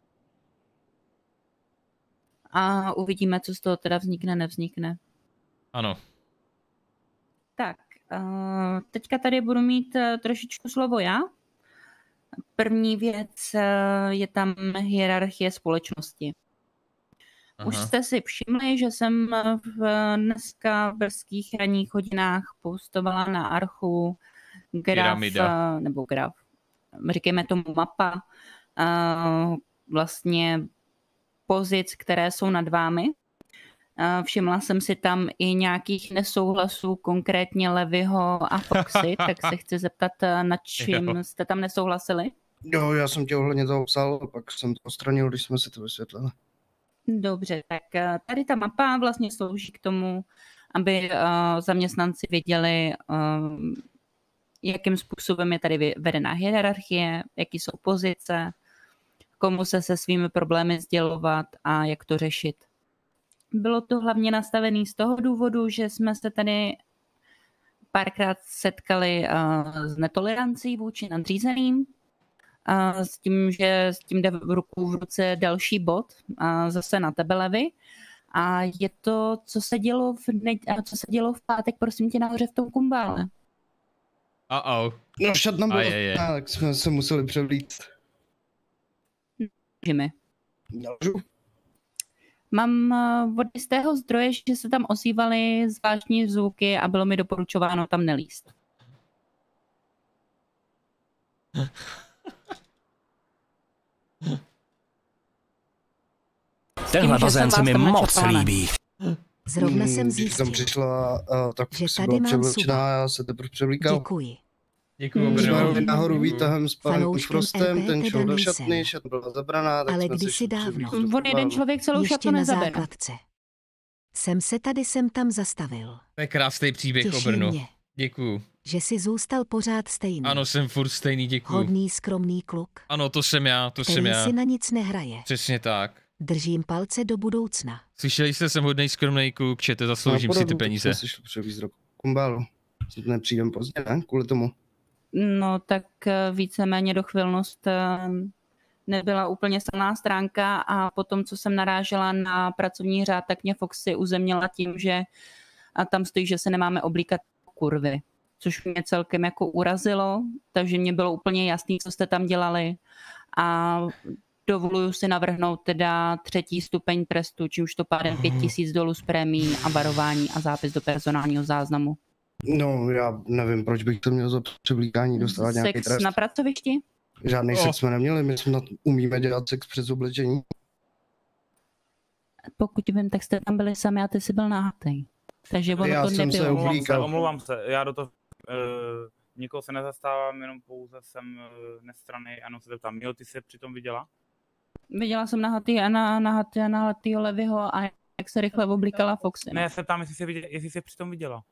A uvidíme, co z toho teda vznikne, nevznikne. Ano. Tak, teďka tady budu mít trošičku slovo já. První věc je tam hierarchie společnosti. Aha. Už jste si všimli, že jsem dneska v brzkých ranních hodinách postovala na archu graf, nebo graf, říkejme tomu mapa, vlastně pozic, které jsou nad vámi. Všimla jsem si tam i nějakých nesouhlasů, konkrétně Levyho a Foxy, tak se chci zeptat, nad čím jste tam nesouhlasili? Jo, já jsem tě ohledně toho psal, a pak jsem to odstranil, když jsme si to vysvětlili. Dobře, tak tady ta mapa vlastně slouží k tomu, aby zaměstnanci věděli, jakým způsobem je tady vedená hierarchie, jaký jsou pozice, komu se svými problémy sdělovat a jak to řešit. Bylo to hlavně nastavené z toho důvodu, že jsme se tady párkrát setkali s netolerancí vůči nadřízeným, s tím, že s tím jde ruku v ruce další bod, zase na tebe, Levy. A je to, co se dělo v pátek, prosím tě, nahoře v tom kumbále. No, šat nám bylo, tak jsme se museli převlít. Můžeme. Mám od jistého zdroje, že se tam ozývaly zvláštní zvuky a bylo mi doporučováno tam nelíst. Tenhle bazén se mi moc líbí. Zrovna jsem zjistil, když tam přišla, tak že tady byla převlečená, já se teprve převlíkal. Děkuji. Děkuji, jsme nahoru výtahem s panem Frostem, ten šel do šatny, šatna byla zabraná, tak ale jsme kdysi dávno. On jeden člověk celou šatnu nezabere. Jsem se tady sem tam zastavil. To je krásný příběh o Brnu. Děkuju. Že jsi zůstal pořád stejný. Ano, jsem furt stejný, děkuju. Hodný, skromný kluk. Ano, to jsem já, který si na nic nehraje. Přesně tak. Držím palce do budoucna. Slyšeli jste, jsem hodnej skromnej kluk, čete, zasloužím si ty peníze. Jsem si šel převízt do Kumbálu. Nepřijdem pozdě, ne? Kvůli tomu. No tak víceméně dochvilnost nebyla úplně silná stránka a potom, co jsem narážela na pracovní řád, tak mě Foxy uzemnila tím, že a tam stojí, že se nemáme oblíkat kurvy, což mě celkem jako urazilo, takže mě bylo úplně jasný, co jste tam dělali a dovoluju si navrhnout teda 3. stupeň trestu, čímž to pádem 5 000 dolů z prémií a varování a zápis do personálního záznamu. No, já nevím, proč bych to měl za převlíkání dostávat nějaký Sex trest. na pracovišti? Žádný sex jsme neměli, my jsme umíme dělat sex přes oblečení. Pokud vím, tak jste tam byli sami a ty jsi byl nahatej. Takže ono Já to jsem nebylo. se oblíkal. Omlouvám se, já do toho nikoho se nezastávám, jenom pouze jsem nestranný, ano se zeptám. Milo, ty jsi přitom viděla? Viděla jsem nahatýho Levyho a jak se rychle oblíkala Foxy. Ne, já se ptám, jestli jsi přitom viděla.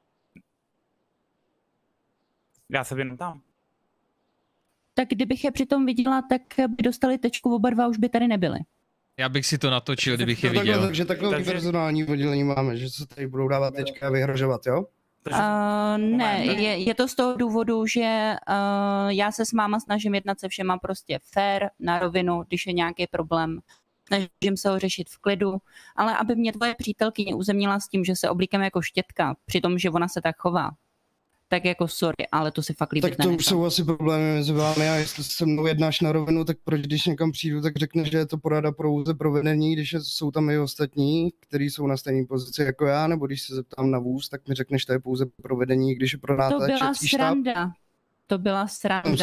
Já se jenom tam. Tak kdybych je přitom viděla, tak by dostali tečku, oba dva už by tady nebyli. Já bych si to natočil, kdybych je Takhle, viděl. takže takové personální oddělení máme, že se tady budou dávat tečka a vyhrožovat, jo? Ne, je to z toho důvodu, že já se s máma snažím jednat se všema prostě fair, na rovinu, když je nějaký problém. Snažím se ho řešit v klidu, ale aby mě tvoje přítelkyně uzemnila s tím, že se oblíkám jako štětka, přitom, že ona se tak chová, tak jako sorry, ale to si fakt líbit Tak to nenechám. už jsou asi problémy mezi vámi a jestli se mnou jednáš na rovinu, tak proč když někam přijdu, tak řekneš, že je to porada pouze pro vedení, když jsou tam i ostatní, kteří jsou na stejné pozici jako já, nebo když se zeptám na vůz, tak mi řekneš, že to je pouze pro vedení, když je pro To byla natáčecí štáb. sranda. To byla sranda.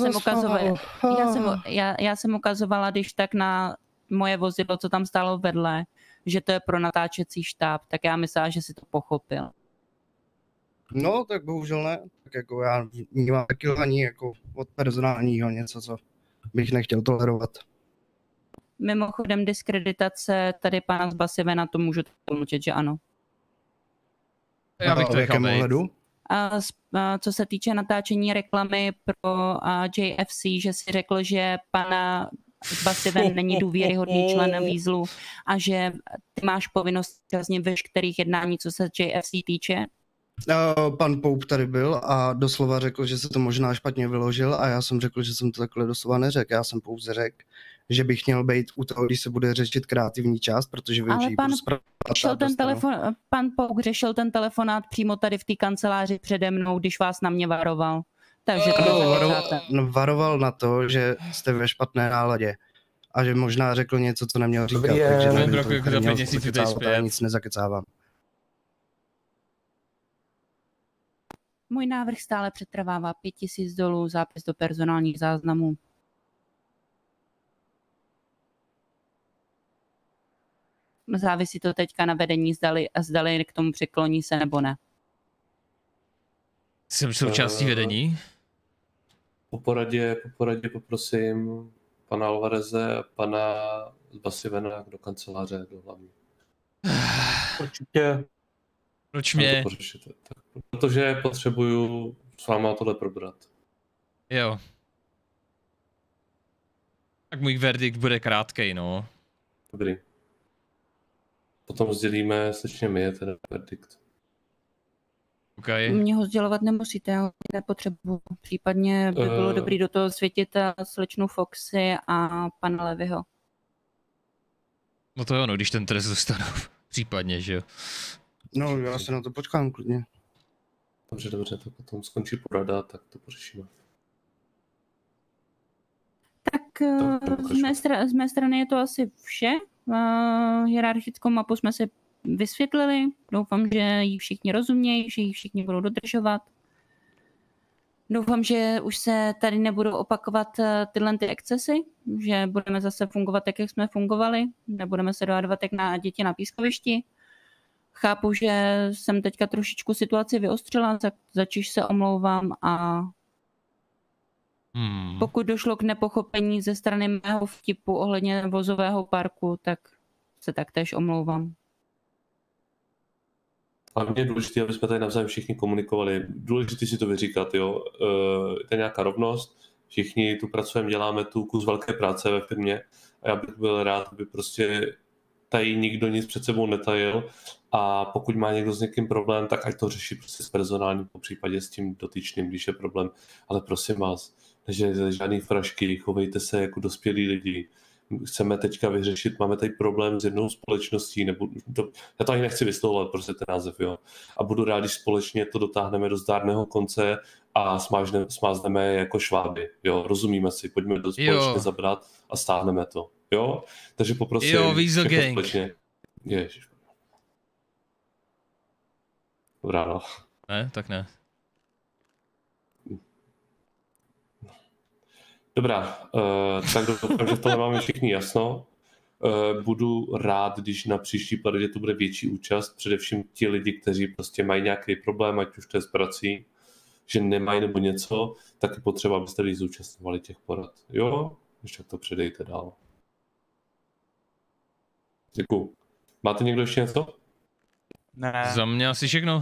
Já jsem ukazovala, když tak na moje vozidlo, co tam stálo vedle, že to je pro natáčecí štáb, tak já myslela, že si to pochopil. No, tak bohužel ne. Tak jako já nemám taky ani jako od personálního něco, co bych nechtěl tolerovat. Mimochodem diskreditace tady pana z Basivena, to můžu pomlčet, že ano. Já bych to v jakém ohledu? Co se týče natáčení reklamy pro JFC, že si řekl, že pana Basiven není důvěryhodný člen Weaselu a že ty máš povinnost zúčastnit veškerých jednání, co se JFC týče. Pan Poup tady byl a doslova řekl, že se to možná špatně vyložil a já jsem řekl, že jsem to takhle doslova neřekl. Já jsem pouze řekl, že bych měl být u toho, když se bude řešit kreativní část, protože vím, že ji budu pan Poup řešil ten telefonát přímo tady v té kanceláři přede mnou, když vás na mě varoval. Takže to varoval na to, že jste ve špatné náladě a že možná řekl něco, co neměl říkat. Takže nic nezakecávám. Můj návrh stále přetrvává 5 000 dolů, zápis do personálních záznamů. Závisí to teďka na vedení, zdali k tomu přikloní se nebo ne. Jsem součástí vedení? Po poradě poprosím pana Alvareze a pana Basivena do kanceláře, do hlavní. Určitě. Proč mě? Protože potřebuju s váma tohle probrat. Jo. Tak můj verdikt bude krátkej, no. Dobrý. Potom sdělíme slečně my ten verdikt. Okay. Mě ho sdělovat nemusíte, já ho nepotřebuji. Případně by bylo dobrý do toho světit slečnu Foxy a pana Levyho. No to jo, no, když ten trest dostanu. Případně, že jo. No, já se na to počkám klidně. Dobře, tak potom skončí porada, tak to pořešíme. Tak z mé strany je to asi vše. Hierarchickou mapu jsme si vysvětlili. Doufám, že ji všichni rozumějí, že ji všichni budou dodržovat. Doufám, že už se tady nebudou opakovat tyhle ty excesy, že budeme zase fungovat tak, jak jsme fungovali. Nebudeme se dohadovat jak na děti na pískovišti. Chápu, že jsem teďka trošičku situaci vyostřila, začíž se omlouvám a pokud došlo k nepochopení ze strany mého vtipu ohledně vozového parku, tak se taktéž omlouvám. A mě je důležité, aby jsme tady navzájem všichni komunikovali. Důležité si to vyříkat, jo. Je nějaká rovnost, Všichni tu pracujeme, děláme tu kus velké práce ve firmě a já bych byl rád, aby prostě tady nikdo nic před sebou netajil a pokud má někdo s někým problém, tak ať to řeší prostě s personálním, popřípadě s tím dotyčným, když je problém. Ale prosím vás, nežijte žádný frašky, chovejte se jako dospělí lidi. Chceme teďka vyřešit, máme tady problém s jednou společností, já to ani nechci vyslovovat, prostě ten název, jo. A budu rád, když společně to dotáhneme do zdárného konce a smázneme jako šváby, jo, rozumíme si, pojďme to společně zabrat a stáhneme to, jo. Takže poprosím, Weasel Gang. Společně. Ježiš. Dobrá, no. Ne, tak ne. Dobrá, tak doufám, že v tom máme všichni jasno. Budu rád, když na příští paradě to bude větší účast, především ti lidi, kteří prostě mají nějaký problém, ať už to je s prací, že nemají nebo něco, tak je potřeba, abyste lidi zúčastňovali těch porad. Jo? Ještě to předejte dál. Děkuju. Máte někdo ještě něco? Ne. Za mě asi všechno.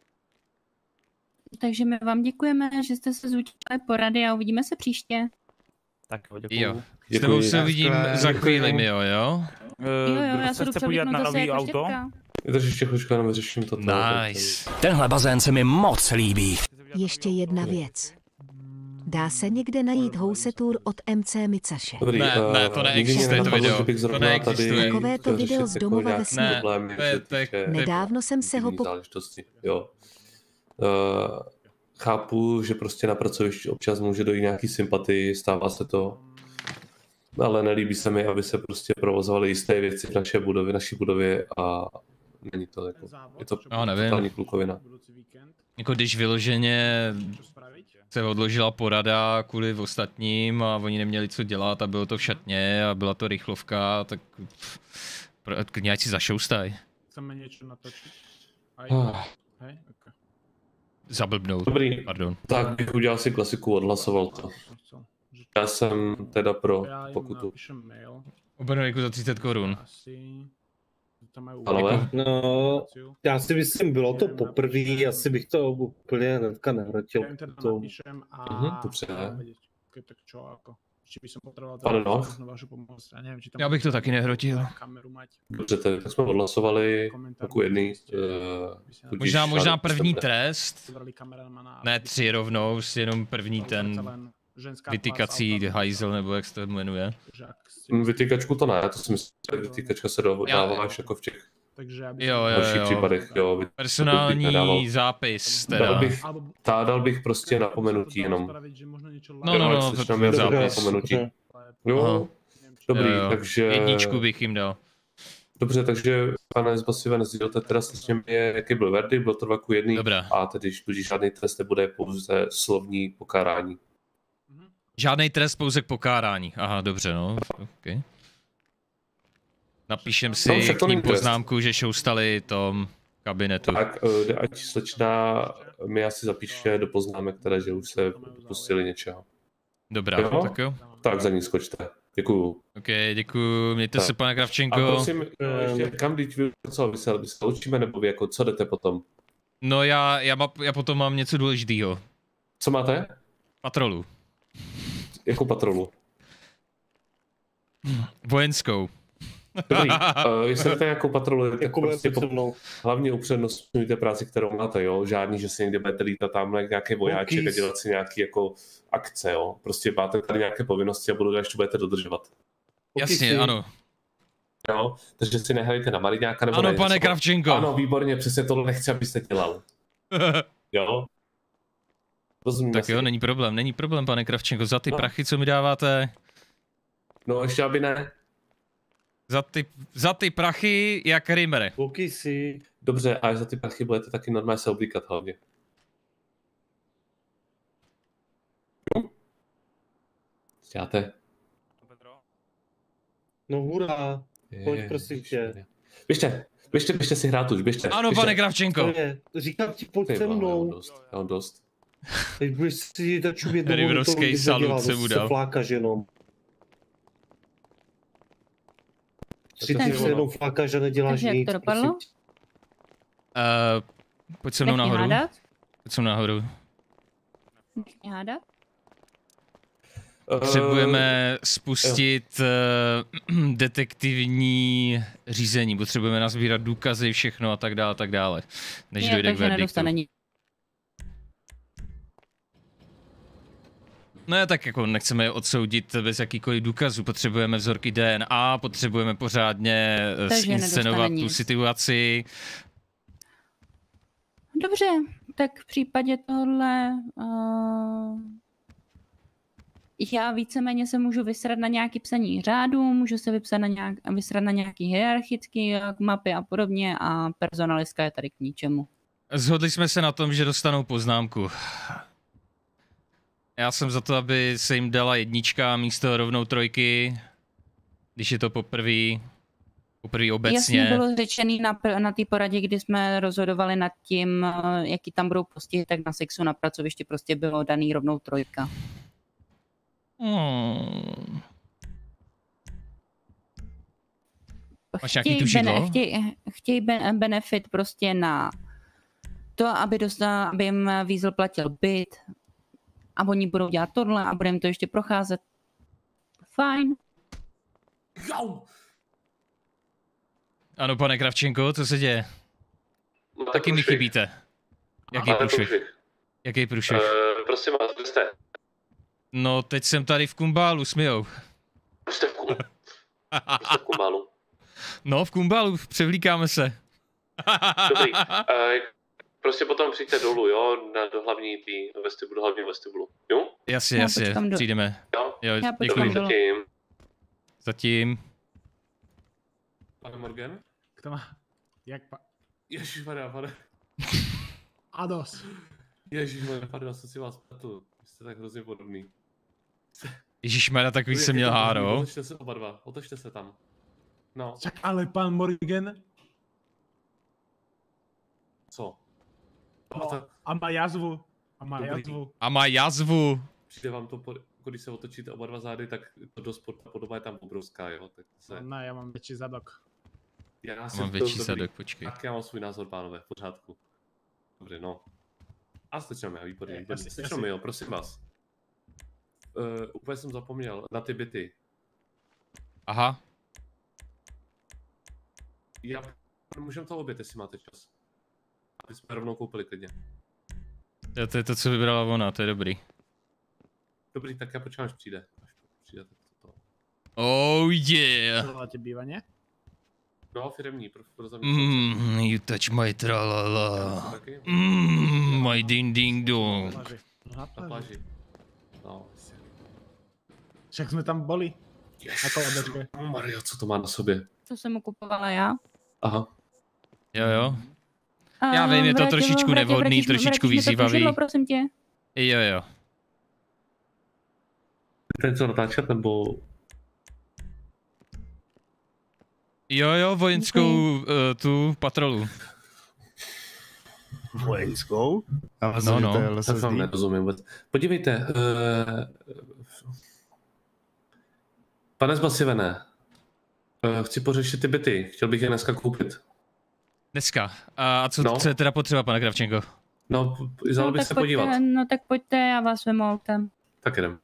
Takže my vám děkujeme, že jste se zúčastnili porady a uvidíme se příště. Tak děkuju. Jo. S tebou se uvidím za chvíli, jo? Jo, já se jdu převíknout zase jako štěpka. Takže ještě chvíličku jenom vyřeším to. Nice. Tenhle bazén se mi moc líbí. Ještě jedna věc. Dá se někde najít Housetour od MC Micaše? Dobrý, ne, to neexistuje to video. To neexistuje. Takové to video z domova ve snu. Nedávno jsem se ho Jo. Chápu, že prostě na pracovišti občas může dojít nějaký sympatii, stává se to. Ale nelíbí se mi, aby se prostě provozovaly jisté věci v naší budově a není to jako, je to totální klukovina. Jako když vyloženě se odložila porada kvůli ostatním a oni neměli co dělat a bylo to v šatně a byla to rychlovka, tak klidně ať si zašoustaj. Chceme něco natočit? Hej? Okay. Zablbnout. Dobrý, pardon. Tak bych udělal si klasiku, odhlasoval to. Já jsem teda pro pokutu. Obrnu za 30 korun. Ale? No, já si myslím, bylo to poprvé, asi bych to úplně hnedka nevratil. Dobře. Já bych to taky nehrotil. Dobře, tak jsme odhlasovali jako jedný. Možná první trest. Ne 3 rovnou, jenom první ten vytykací hajzel, nebo jak se to jmenuje. Vytykačku to ne, to si myslím, že vytykačka se dává až jako v těch horších případech. Jo, personální zápis teda. Dal bych prostě napomenutí jenom. No, zápis. Jo, dobrý, takže... 1 bych jim dal. Dobře, takže pane Zbasiven, sdělte teda slyším, jaký byl verdikt, byl to 2:1 Dobrá. a tedy tudíž žádný trest nebude, pouze slovní pokárání. Žádný trest, pouze k pokárání. Aha, dobře, no. Okay. Napíšem si k ním poznámku, že šoustali tom kabinetu. Tak, ať slečna mi asi zapíše do poznámek, teda, že už se dopustili něčeho. Dobrá, jo? Tak jo. Tak za ní skočte. Děkuju. Ok, děkuju. Mějte se, pane Kravčenko. A prosím, kam vy se loučíme, nebo vy jako, co jdete potom? No já potom mám něco důležitýho. Co máte? Patrolu. Jakou patrolu? Vojenskou. Dobrý, jestli máte nějakou patrolu, tak prostě hlavně upřednostňujte práci, kterou máte, jo? Žádný, že si někde budete lítat tamhle nějaký vojáček a dělat si nějaký jako akce, jo? Prostě máte tady nějaké povinnosti a budou, až to budete dodržovat. Jasně, ano. Jo, takže si nehrajte na mariňáka nebo ano, ne, pane Kravčenko. Ano, výborně, přesně tohle nechci, abyste dělal. Jo? Rozumím tak jo, není problém, pane Kravčenko, za ty prachy, co mi dáváte. No, ještě aby ne. Za ty prachy, jak Rimere. Si. Dobře, a za ty prachy budete taky normálně se oblíkat hlavně. Děláte? No hurá, pojď prosím tě. Běžte si hrát už, běžte. Ano, pane Kravčenko. Říkám ti, pojď se mnou. Já mám dost. Teď budeš si ta čumět domů, Riverovský salut se mu dal. Flákaš jenom. Se jenom flákaš a neděláš nic. Takže jak to dopadlo? Pojď se mnou nahoru. Pojď se mnou nahoru. Nech mě hádat? Potřebujeme spustit detektivní řízení, potřebujeme nazbírat důkazy, všechno a tak dále, než dojde k verdiktu. No tak jako nechceme je odsoudit bez jakýkoliv důkazů, potřebujeme vzorky DNA, potřebujeme pořádně zinscenovat tu situaci. Dobře, tak v případě tohle já víceméně se můžu vysrat na nějaký psaní řádu, můžu se vysrat na nějaký hierarchický mapy a podobně a personalistka je tady k ničemu. Zhodli jsme se na tom, že dostanou poznámku. Já jsem za to, aby se jim dala 1 místo rovnou 3, když je to poprvé obecně. Jasně bylo řečený na té poradě, kdy jsme rozhodovali nad tím, jaký tam budou postihy, tak na sexu na pracovišti prostě bylo daný rovnou 3. Máš nějaký tužidlo? Chtějí benefit prostě na to, aby jim Weasel platil byt a oni budou dělat tohle a budeme to ještě procházet. Fajn. Ano, pane Kravčenko, co se děje? No, taky mi chybíte. Jaký průšvih? Jaký průšvih? Prosím vás, kde jste? No, teď jsem tady v Kumbálu, smějou. Jste v Kumbálu? No, v Kumbálu, převlíkáme se. Dobrý. Prostě potom přijďte dolů, jo, do hlavní vestibulu, jo? Jasně, přijdeme. Jo, děkuji. Zatím. Pane Morgan? Kto má? Jak Ježišmarja, pane. Ados. Ježišmarja, pane, co si vás pletu. Jste tak hrozně podobný. Ježišmarja, takový jsem měl háro. Otočte se oba dva, otočte se tam. No. Čak, ale pan Morgan? Co? No, a má jazvu. A má jazvu. Přijde vám to, když se otočíte oba dva zády, tak to dost podoba je tam obrovská, jo? Tak se... No, já mám větší zadok. Já mám větší zadok, počkej. Tak já mám svůj názor, pánové, v pořádku. Dobře, no. A začneme, výborně. Začneme, jo, prosím vás. Úplně jsem zapomněl na ty byty. Aha. Můžeme to obět, jestli máte čas. Aby jsme rovnou koupili klidně. To je to, co vybrala ona, to je dobrý. Dobrý, tak já počkám, až přijde. Tak to. Oh yeah! Co máte bývaně? No, firemní, pro zaměstnance. You touch my tralala. My ding ding dong. Na pláži. No, však jsme tam boli. Maria, co to má na sobě? Co jsem mu kupovala já? Aha. Jo. Já vím, je to trošičku nevhodný, trošičku vyzývavý. Prosím tě. Jo. Chcete něco natáčet, nebo... Jo, vojenskou tu patrolu. Vojenskou? No. Tak vám nerozumím vůbec. Podívejte, pane Zbasivené, chci pořešit ty byty, chtěl bych je dneska koupit. Dneska? A co je teda potřeba, pane Kravčenko? No, vzal bych se podívat. No tak pojďte, já vás vemu autem. Tak jdem.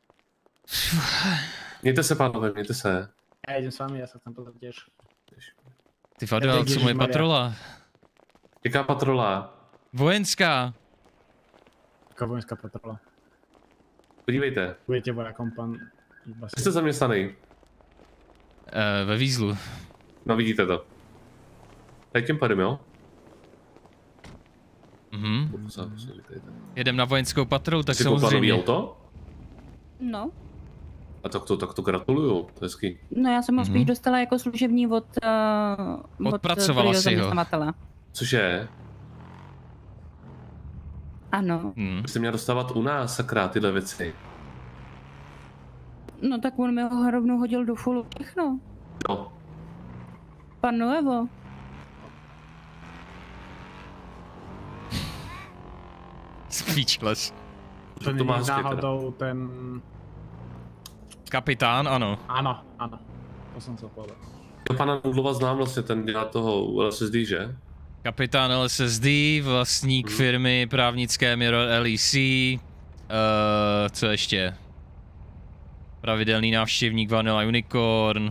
Mějte se, pánové, mějte se. Já jdem s vámi, já se tam potom těž. Ty Fadel, co moje patrola? Jaká patrola? Vojenská. Jaká vojenská patrola? Podívejte. Budete vojákom, pan... Jste zaměstnaný? Ve Weaselu. No vidíte to. Tak tím pádem, jo? Jedem na vojenskou patrolu, tak jsi samozřejmě. Jsi auto? No. A tak to gratuluju, to je hezký. No já jsem ho spíš dostala jako služební od odpracovala si ho. Cože? Ano. Jste měla dostávat u nás, sakra, tyhle věci. No tak on mi ho rovnou hodil do fullu všechno. No. Pan Nuevo. Speechless. To není náhodou ten... Kapitán, ano. Ano. To jsem se povedal. To pana Nudlova znám vlastně, ten dělá toho LSSD, že? Kapitán LSSD, vlastník firmy právnické Mirror LEC. Co ještě? pravidelný návštěvník Vanilla Unicorn,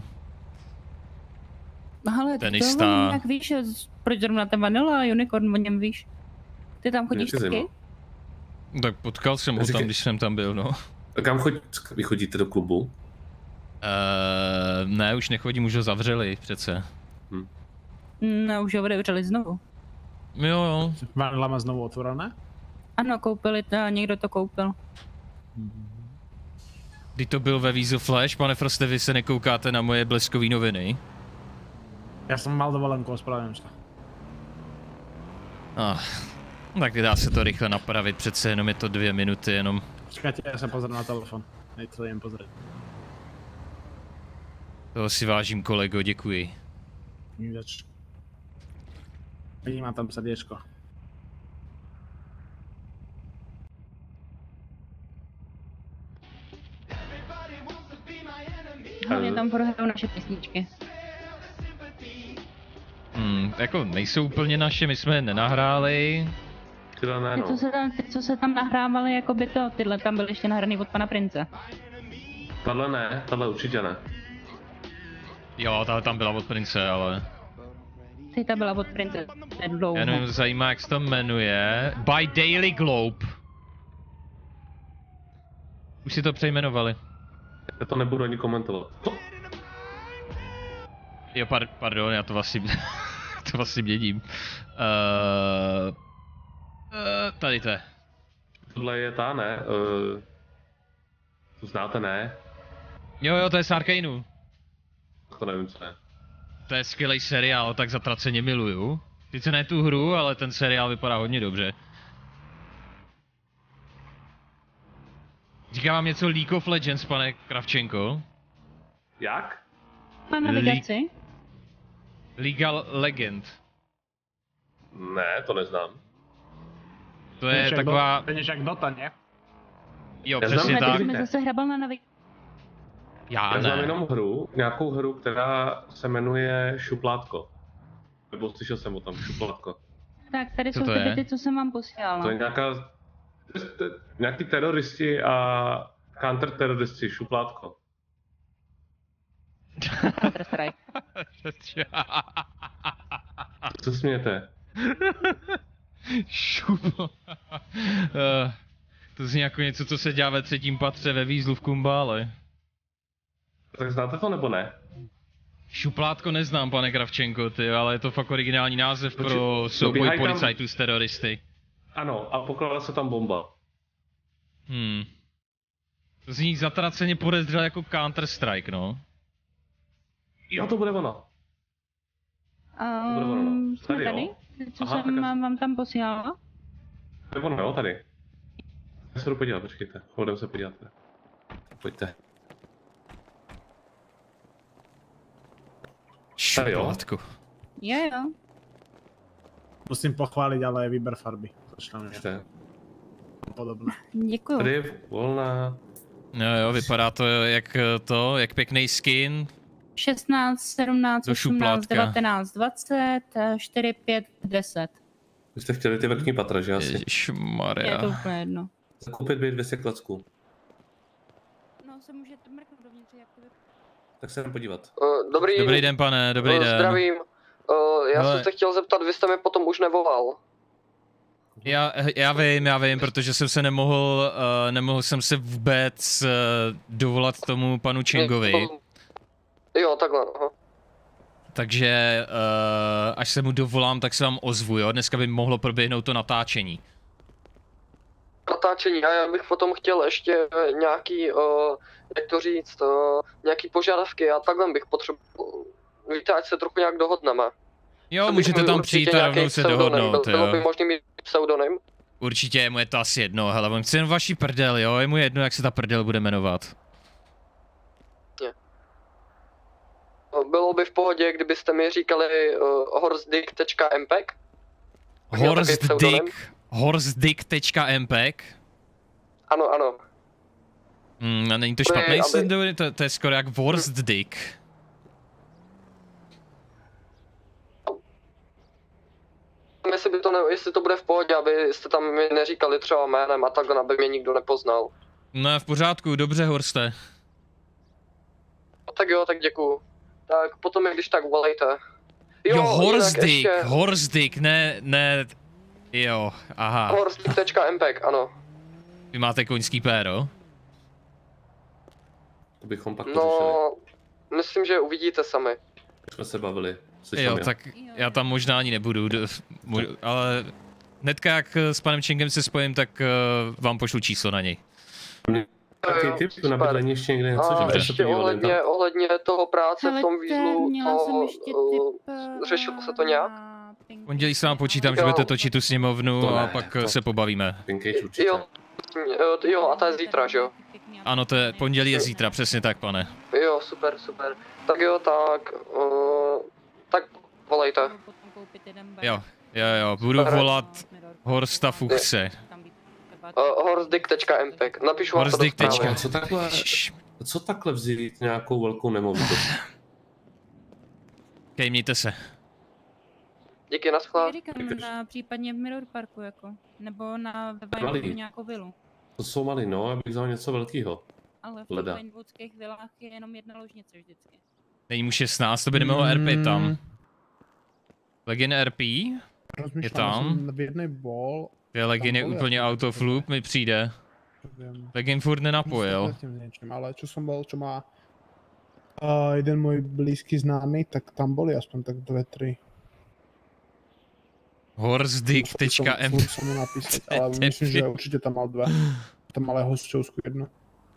Ale tenista. to jak víš, proč zrovna ten Vanilla Unicorn, o něm víš? Ty tam chodíš taky? Tak potkal jsem ho tam, když jsem tam byl, no. A kam vy chodíte do klubu? Ne, už nechodím, už ho zavřeli přece. No, už ho otevřeli znovu. Jo. Vanilla má znovu otvorené? Ano, koupili to, někdo to koupil. Kdy to byl ve Vízu Flash, pane Froste, vy se nekoukáte na moje bleskové noviny? Já jsem mal dovolenku, ospravedlňuji se. Tak dá se to rychle napravit, přece jenom je to 2 minuty jenom. Počkejte, já se pozrám na telefon. Nejde to jen pozrieť. Toho si vážím, kolego, děkuji. Nič. Vidím, má tam srdiečko. Hlavně tam prohrajou naše písničky. Jako nejsou úplně naše, my jsme je nenahráli. Ty, co se tam nahrávali, jako by to, tyhle tam byly ještě nahraný od pana Prince. Tahle ne, tahle určitě ne. Jo, tahle tam byla od Prince, ale... Ty ta byla od Prince, dlouho. Já nevím, zajímá, jak se to jmenuje. By Daily Globe. Už si to přejmenovali. Já to nebudu ani komentovat. Jo, pardon, já to vlastně... to vlastně měním. Tady to je. Tohle je ta, ne? To znáte, ne? Jo, to je z Arcaneu. To nevím, co je. To je skvělý seriál, tak zatraceně miluju. Sice ne tu hru, ale ten seriál vypadá hodně dobře. Říká vám něco League of Legends, pane Kravčenko? Jak? Má navigaci? League Legend. Ne, to neznám. To je taková... To je jak Dota, ne? Jo, přesně tak. Ty jsi mi zase hrabal na navigaci. Já znám jenom hru, nějakou hru, která se jmenuje Šuplátko. Nebo slyšel jsem o tom, Šuplátko. Tak, tady jsou ty byty, co jsem vám posílala. To je nějaký teroristi a counterteroristi, Šuplátko. Counter-Strike. Co smějete? To zní jako něco, co se dělá ve 3. patře ve výzlu v Kumbále. Tak znáte to nebo ne? Šuplátko neznám, pane Kravčenko, ty, ale je to fakt originální název pro souboj policajtů s teroristy. Ano, a pokládá se tam bomba. To zní zatraceně podezřelé jako Counter-Strike, no. Jo, to bude ono. Jsme tady? Co jsem vám tam posílala? Nebo no, tady. Já se jdu podívat, počkejte. Hodem se podívat. Pojďte. Šuplátko. Jo. Musím pochválit, ale výběr farby. To podobné. Děkuju. Tady je volná. Jo, vypadá to jak pěkný skin. 16, 17, 18, 19, 20, 4, 5, 10. Vy jste chtěli ty vrchní patra, že asi? Ježišmarja. Je to úplně jedno. Koupit 200 klacků. No, se můžete mrknout dovnitř, jak to vypadá. Tak se jdem podívat. Dobrý den, pane, dobrý den. Zdravím. Já jsem se chtěl zeptat, vy jste mi potom už nevolal. Já vím, protože jsem se nemohl jsem se vůbec dovolat tomu panu Chengovi. Jo, takhle, aha. Takže až se mu dovolám, tak se vám ozvu, jo? Dneska by mohlo proběhnout to natáčení. Natáčení, a já bych potom chtěl ještě nějaký, jak to říct, nějaký požadavky a takhle bych potřeboval. Víte, ať se trochu nějak dohodneme. Jo, můžete tam přijít a rovnou se dohodnout, jo. Bylo by možný mít pseudonym? Určitě, mu je to asi jedno, hele, on chce jen vaší prdel, jo? Je mu jedno, jak se ta prdel bude jmenovat. Bylo by v pohodě, kdybyste mi říkali horstdick.mpeg? Horstdick.mpeg? Ano. A není to špatný, to je skoro jak Worstdick. Jestli to bude v pohodě, abyste tam mi neříkali třeba jménem a takhle, aby mě nikdo nepoznal. No v pořádku, dobře, Horste. Tak jo, tak děkuju. Tak potom, když tak volejte. Jo, Horsdick, ještě... Horsdick, ne, jo, aha. Horsdick.mpeg, ano. Vy máte koňský péro? To bychom pak No, myslím, že uvidíte sami. jsme se bavili. Jo, tak já tam možná ani nebudu, ale hnedka jak s panem Chengem se spojím, tak vám pošlu číslo na něj. Taky typ na bydlení ještě někde něco, že ještě se ohledně toho práce v tom výzlu, řešilo se to nějak? Pondělí se vám počítám, že budete točit tu sněmovnu a pak se pobavíme. Jo, a to je zítra, že jo? Ano, to je, pondělí je zítra, přesně tak, pane. Jo, super. Tak jo, tak volejte. Jo, budu volat Horsta Fuchse. Horsdick.mpeg, napíšu vám to do zprávy. Co takhle vzít nějakou velkou nemovitost? Okej, mějte se. Díky, naschle. Případně v Mirror Parku, jako. Nebo na Malý. nějakou vilu. To jsou malý, no, abych vzal něco velkého. Ale v těch Vinewoodských vilách je jenom jedna ložnice vždycky. Není mu 16, to by nemohlo RP tam. Legin RP? Je tam. Je Legin je úplně out of loop, mi přijde. Legin furt nenapojil. Ale čo som bol, čo má jeden môj blízky známy, tak tam boli aspoň tak 2-3. Horsdick.mpeg. Som mu napísať, ale myslím, že určite tam mal 2. Tam mal aj hostovskú jednu.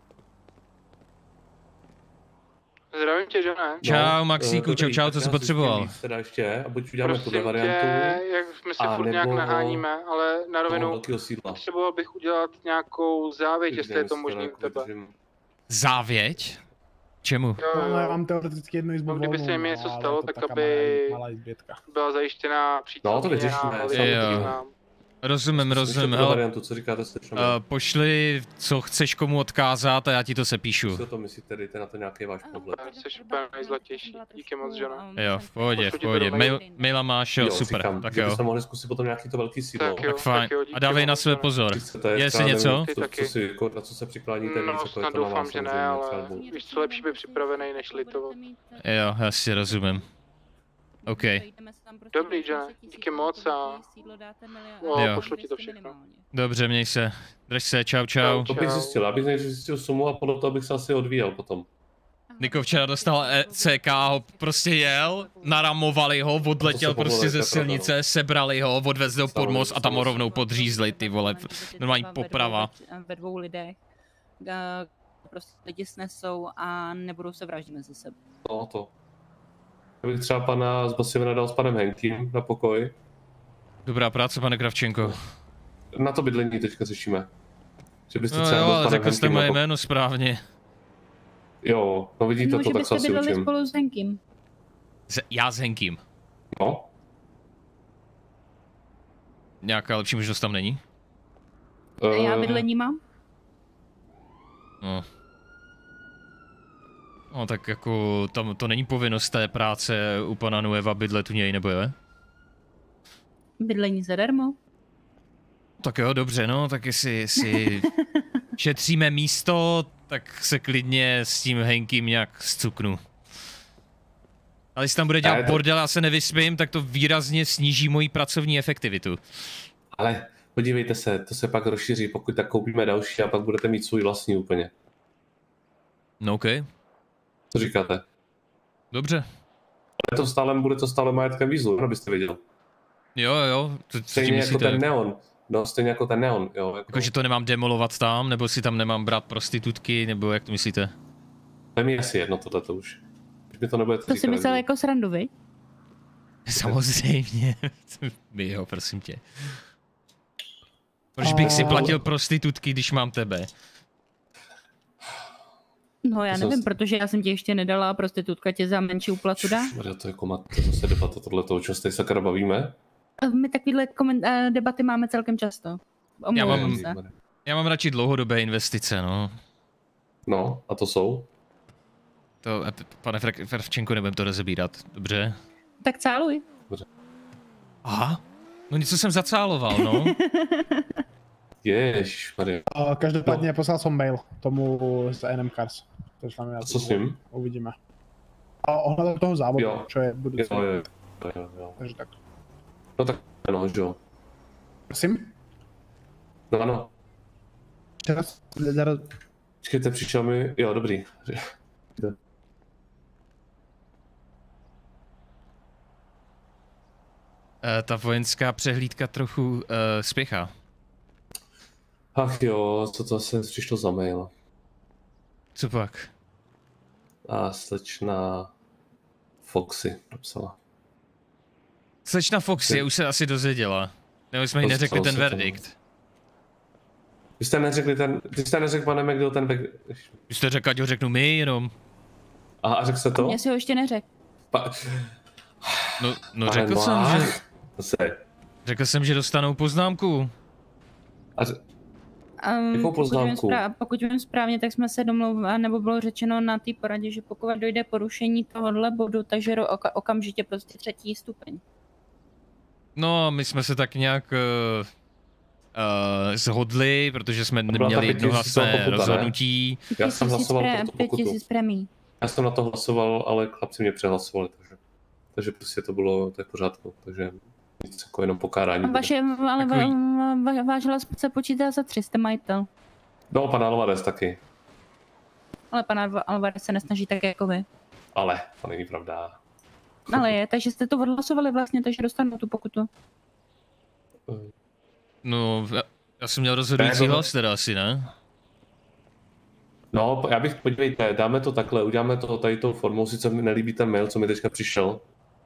Zdravím tě, že ne? Čau, Maxíku, čau, co jsi potřeboval? Teda ještě, a buď uděláme tuhle variantu, jak my se furt nějak naháníme, ale na rovinu potřeboval bych udělat nějakou závěť, jestli je to možný u tebe. Závěť? Čemu? No, já mám teoreticky jednu izbu volnou, kdyby se mi něco stalo, tak aby byla zajištěná přítelkyně a lidé. Rozumím, hele, variantu, co říkáte pošli, co chceš komu odkázat a já ti to sepíšu. Co to myslíte, dejte na to nějaký váš pohled. Jsi úplně nejzlatější, díky moc, že ne? Jo, v pohodě. Maila máš, jo, super, říkám, tak že jo. byste mohli zkusit potom nějaký to velký sídlo. Tak fajn, a dávej na sebe pozor. Jestli něco? Na co se přikláníte, no, snad doufám, že ne, ale víš co, lepší by připravený, než litovat. Jo, já si rozumím. OK. Dobrý, že? Díky moc a pošlu ti to všechno. Dobře, měj se. Drž se, čau. To bych zjistil, abych nejdřív zjistil sumu a podle toho bych se asi odvíjel potom. Niko včera dostal CK, ho prostě jel, naramovali ho, odletěl prostě ze silnice, sebrali ho, odvezli ho pod most a tam ho rovnou podřízli, ty vole, normální poprava. Ve 2 lidech prostě lidi snesou a nebudou se vraždit mezi sebou. No to. Já bych třeba pana Zbasivna dal s panem Henkým na pokoj. Dobrá práce, pane Kravčenko. Na to bydlení teďka řešíme. Že byste no třeba jo, ale řekl jste moje na jméno správně. Jo, no vidíte to, tak se asi učím. Spolu s Henkým. Já s Henkým? No. Nějaká lepší možnost tam není? Já bydlení mám. No. No tak jako tam to není povinnost té práce u pana Nueva bydlet u něj, nebo je? Bydlení zadarmo. Tak jo, dobře, no, tak jestli šetříme místo, tak se klidně s tím Henkým nějak zcuknu. Ale jestli tam bude dělat bordel, já se nevyspím, tak to výrazně sníží moji pracovní efektivitu. Ale podívejte se, to se pak rozšíří, pokud tak koupíme další a pak budete mít svůj vlastní úplně. No OK. Co říkáte? Dobře. Bude to stále majetkem výzlu, abyste věděl. Jo, stejně jako ten Neon. No, stejně jako ten Neon, jo. Jako, že to nemám demolovat tam, nebo si tam nemám brát prostitutky, nebo jak to myslíte? To je mi asi jedno tohleto už. Už to nebudete to si myslel jako srandu, vy? Samozřejmě. Jo, prosím tě. Proč bych si platil prostitutky, když mám tebe? No já nevím, protože já jsem ti ještě nedala a prostitutka tě za menší úplatu dá. To je to zase debata tohleto, o čem se tady sakra bavíme? My takovýhle debaty máme celkem často. Já mám radši dlouhodobé investice, no. No, a to jsou? To, pane Fervčenko, nebudem to rozebírat, dobře? Tak cáluj. Dobře. Aha, no něco jsem zacáloval, no. Ježišmarja. Každopádně poslal som mail tomu z NM Cars. To co s ním? Uvidíme. A ohledem toho závodu, jo. čo je budoucí. Jo. Takže tak. No tak no, že jo. Prosím? No ano. Počkejte, přišel mi, jo, dobrý. Ta vojenská přehlídka trochu spěchá. Ach jo, co to se přišlo za mail? Co pak? A slečna Foxy napsala. Slečna Foxy už se asi dozvěděla. Nebo jsme jí neřekli ten verdikt. Vy jste neřekl, pane Megdal, ten verdikt. Vy jste řekl, ať ho řeknu my jenom. Aha, a řekl jste to? Já si ho ještě neřekl. No řekl jsem, že... Řekl jsem, že dostanou poznámku. Jakou poznámku? Pokud vím správně, tak jsme se domluvili, nebo bylo řečeno na té poradě, že pokud dojde porušení tohohle bodu, takže okamžitě prostě 3. stupeň. No, my jsme se tak nějak shodli, protože jsme neměli jednohlasné rozhodnutí. Já jsem hlasoval pro tu pokutu. 5000 premií. Já jsem na to hlasoval, ale chlapci mě přehlasovali, takže prostě to bylo v pořádku, takže nic jako jenom pokárání. Váš hlas se počítá za 300 majitel. No, pan Alvarez taky. Ale pan Alvarez se nesnaží tak jako vy. Ale, to není pravda. Ale je, takže jste to odhlasovali vlastně, takže dostanou tu pokutu. No, já jsem měl rozhodující hlas teda asi, ne? No, já bych, podívejte, dáme to takhle, uděláme to tady tou formou, sice mi nelíbí ten mail, co mi teďka přišel.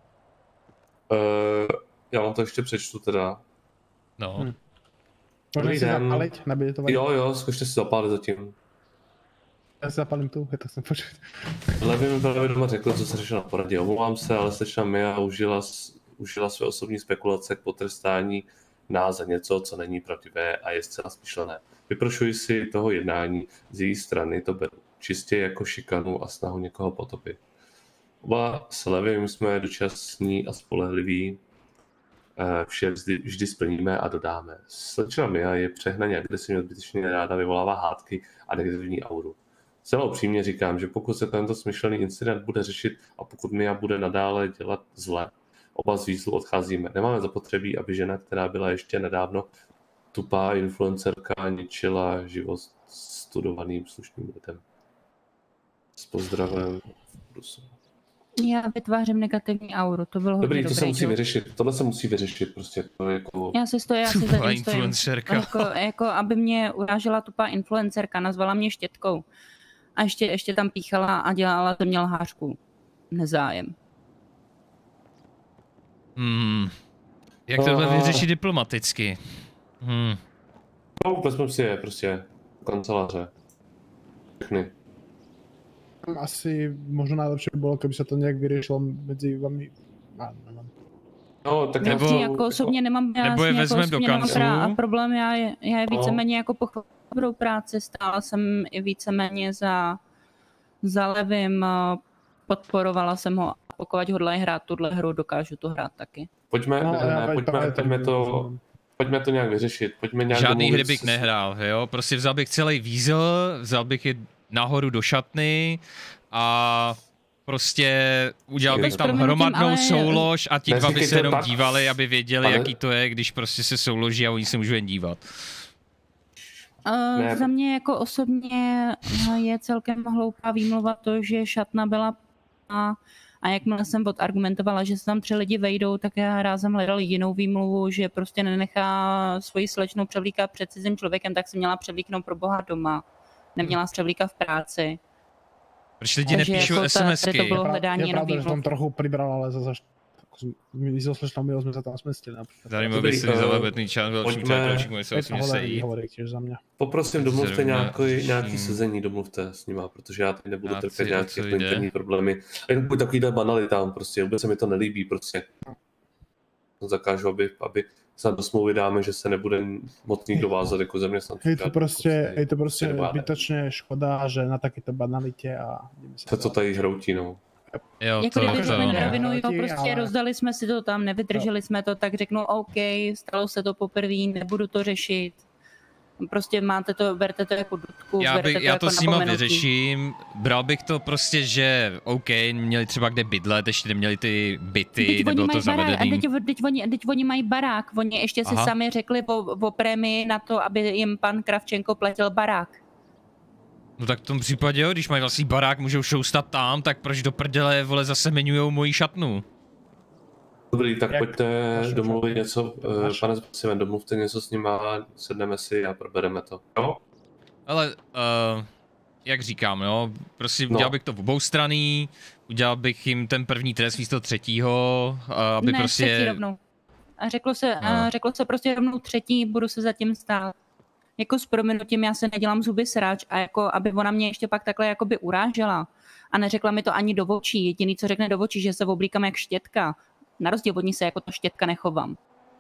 Já vám to ještě přečtu teda. No. Můžeme si zapálit? Nebude to vadit? Jo, zkušte si zapálit zatím. Já si zapálím tu, je to jsem počít. Levy mi právě doma řekl, co se řešil na poradě. Omlouvám se, ale slečna Mia užila své osobní spekulace k potrestání nás za něco, co není pravdivé a je zcela smyšlené. Vyprošuji si toho jednání z její strany, to beru čistě jako šikanu a snahu někoho potopit. Oba s Levym jsme dočasní a spolehliví, vše vždy splníme a dodáme. Slečna Mia je přehnaně agresivně, zbytečně ráda, vyvolává hádky a negativní auru. Celou upřímně říkám, že pokud se tento smyšlený incident bude řešit a pokud Mia bude nadále dělat zle, oba z výzlu odcházíme. Nemáme zapotřebí, aby žena, která byla ještě nedávno tupá influencerka, ničila život studovaným slušným lidem. S pozdravem. Já vytvářím negativní auru, to bylo Dobrý, hodně to se musí vyřešit, tohle se musí vyřešit, prostě to je jako... Já si zatím stojím, jako aby mě urážela tupá influencerka, nazvala mě štětkou a ještě tam píchala a dělala ze mě lhářku. Nezájem. Jak tohle vyřešit diplomaticky? No, vezmeme si je prostě kanceláře. Všechny. Asi možno najlepšie by bolo, keby sa to nejak vyriešilo medzi vami. No, tak jako osobně nemám, nebo je vezmeme do kanclu. A problém já je víceméně jako pochopnou práci, stála jsem i víceméně za Levym, podporovala jsem ho a pokud hodlají hrát tuhle hru, dokážu to hrát taky. Pojďme to nějak vyřešit, Žádný hry bych nehrál, jo, prostě vzal bych celý vízel, vzal bych je nahoru do šatny a prostě udělal bych tam hromadnou soulož a ti dva by se jenom dívali, aby věděli, jaký to je, když prostě se souloží a oni se můžou jen dívat. Za mě jako osobně je celkem hloupá výmluva to, že šatna byla a jakmile jsem odargumentovala, že se tam 3 lidi vejdou, tak já rázem hledal jinou výmluvu, že prostě nenechá svoji slečnou převlíkat před cizím člověkem, tak se měla převlíknout pro boha doma. Neměla se převlíkat v práci. Proč lidi nepíšou jako SMSky? To bylo hledání je pravda, že tam trochu přibral, ale zase my so slečnou Milou jsme se tam smestili. Zajímavé by si zalébetný čán byl vším telepročík, může se osmě sejít. Poprosím, domluvte nějaký sezení, domluvte s nima, protože já tady nebudu trpět nějaké interní problémy. Jen buď takovýhle banalitám, prostě vůbec se mi to nelíbí, prostě. Zakážu, aby se do smlouvy dáme, že se nebude moc nikdo vázat jako zaměstnanci. Je to prostě bytočně škoda, že na takéto banalitě a... To, co tady hroutí, no. Jo, jako kdyby řekli na rovinu, jo, prostě rozdali jsme si to tam, nevydrželi jsme to, tak řeknu OK, stalo se to poprvé, nebudu to řešit. Prostě máte to, berte to jako dudku, Já to jako s nima napomenutí. vyřeším, bral bych to prostě, že OK, měli třeba kde bydlet, ještě neměli ty byty, Teď nebylo to barák, zavedený. teď oni mají barák, oni ještě si Aha. sami řekli o prémii na to, aby jim pan Kravčenko platil barák. No tak v tom případě, jo, když mají vlastní barák, můžou šoustat tam, tak proč do prdele, vole, zase jmenujou moji šatnu? Dobrý, tak pojďte domluvit něco, pane Seven, domluvte něco s nima, sedneme si a probereme to, jo? Ale, jak říkám, jo, prostě udělal bych to v obou straný, udělal bych jim ten první trest místo třetího, aby Ne, prostě... třetí rovnou. A řeklo se prostě rovnou třetí, budu se zatím stát. Jako s prominutím, já se nedělám zuby srač a jako, aby ona mě ještě pak takhle jakoby urážela a neřekla mi to ani do očí. Jediný, co řekne do očí, že se oblíkám jak štětka. Na rozdíl od ní se jako to štětka nechovám.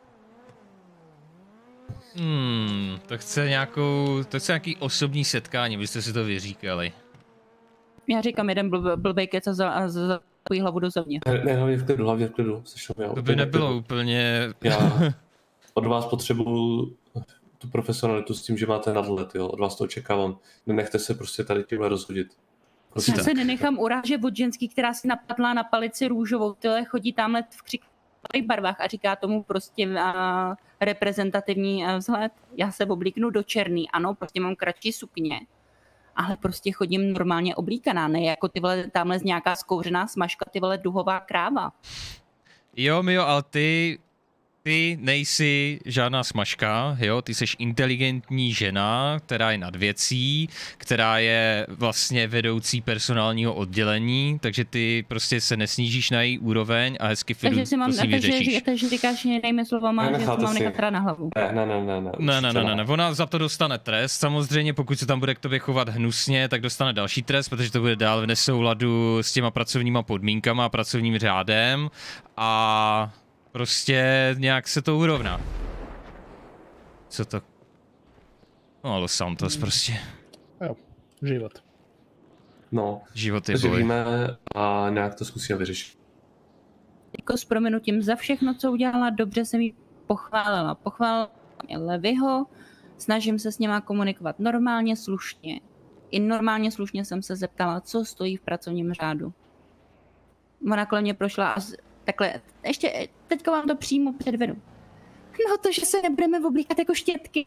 To chce nějaký osobní setkání, byste si to vyříkali. Já říkám, jeden blbej kec a zapojí hlavu do země. Ne, hlavně v klidu, To by nebylo úplně... Já od vás potřebuju tu profesionalitu s tím, že máte nadhled, jo, od vás to očekávám. Nenechte se prostě tady tímhle rozhodit. Já se nenechám urážet od ženský, která si napadla na palici růžovou, tyhle chodí tamhle v křikových barvách a říká tomu prostě reprezentativní vzhled. Já se oblíknu do černý, ano, prostě mám kratší sukně, ale prostě chodím normálně oblíkaná, ne jako tyhle tamhle z nějaká zkouřená smažka, tyhle duhová kráva. Jo, Mio, ale ty nejsi žádná smažka, jo, ty seš inteligentní žena, která je nad věcí, která je vlastně vedoucí personálního oddělení, takže ty prostě se nesnížíš na její úroveň a hezky fidu to s ní vyřešíš. Takže říkáš jinými slovama, že to mám nechat teda na hlavu. Ne, ona za to dostane trest, samozřejmě pokud se tam bude k tobě chovat hnusně, tak dostane další trest, protože to bude dál v nesouladu s těma pracovníma podmínkama a pracovním řádem a prostě nějak se to urovná. Co to? No, Los Santos prostě. Jo, život. No, život je takže boj. víme a nějak to zkusíme vyřešit. Jako s prominutím za všechno, co udělala, dobře jsem jí pochválila. Pochválila mě Levyho, snažím se s něma komunikovat normálně, slušně. I normálně slušně jsem se zeptala, co stojí v pracovním řádu. Ona kolem mě prošla a takhle, ještě teďka vám to přímo předvedu. No to, že se nebudeme oblíkat jako štětky.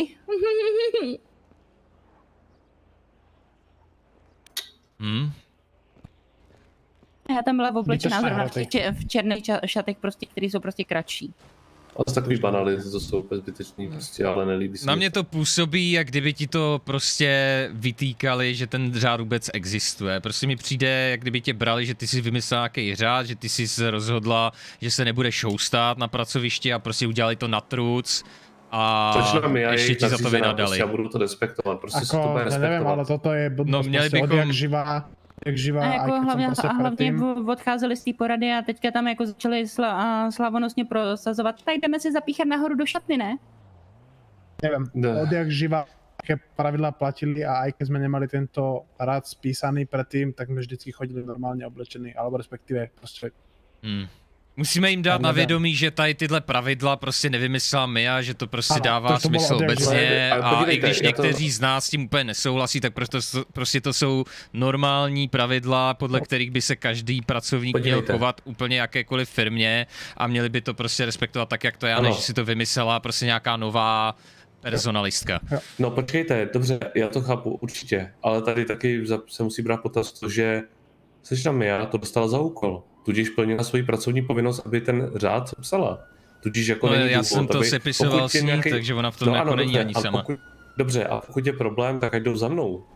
Já tam byla oblečená zrovna v černých šatech, prostě, které jsou prostě kratší. A to takový banality, to jsou úplně zbytečný, prostě, ale nelíbí se. Na mě to působí, jak kdyby ti to prostě vytýkali, že ten řád vůbec existuje. Prostě mi přijde, jak kdyby tě brali, že ty jsi vymyslela nějaký řád, že ty jsi se rozhodla, že se nebude šoustat na pracovišti a prostě udělali to na truc a ještě ti za to vynadali. Já budu to respektovat, prostě ako, se to bude respektovat. Nevím, ale toto je no, měli bychom... jak živá, a jako hlavně odcházeli z té porady a teďka tam jako začali slavonosně prosazovat. Tak jdeme si zapíchat nahoru do šatny, ne? Nevím, odjak živá, jaké pravidla platili a aj keď jsme nemali tento rád spísaný predtým, tak jsme vždycky chodili normálně oblečený, alebo respektive prostě... Musíme jim dát na vědomí, že tady tyhle pravidla prostě nevymyslela Mia, že to prostě dává smysl obecně a i když někteří z nás s tím úplně nesouhlasí, tak prostě to jsou normální pravidla, podle kterých by se každý pracovník měl chovat úplně jakékoliv firmě a měli by to prostě respektovat tak, jak to je, než si to vymyslela prostě nějaká nová personalistka. No počkejte, dobře, já to chápu určitě, ale tady taky se musí brát potaz to, že sečna Mia to dostala za úkol. Tudíž plnila svoji pracovní povinnost, aby ten řád sepsala. Tudíž jako není já důvod, jsem to sepisoval s ní, nějaký... takže ona v tom jako není ani sama. Dobře, a pokud je problém, tak ať jdou za mnou.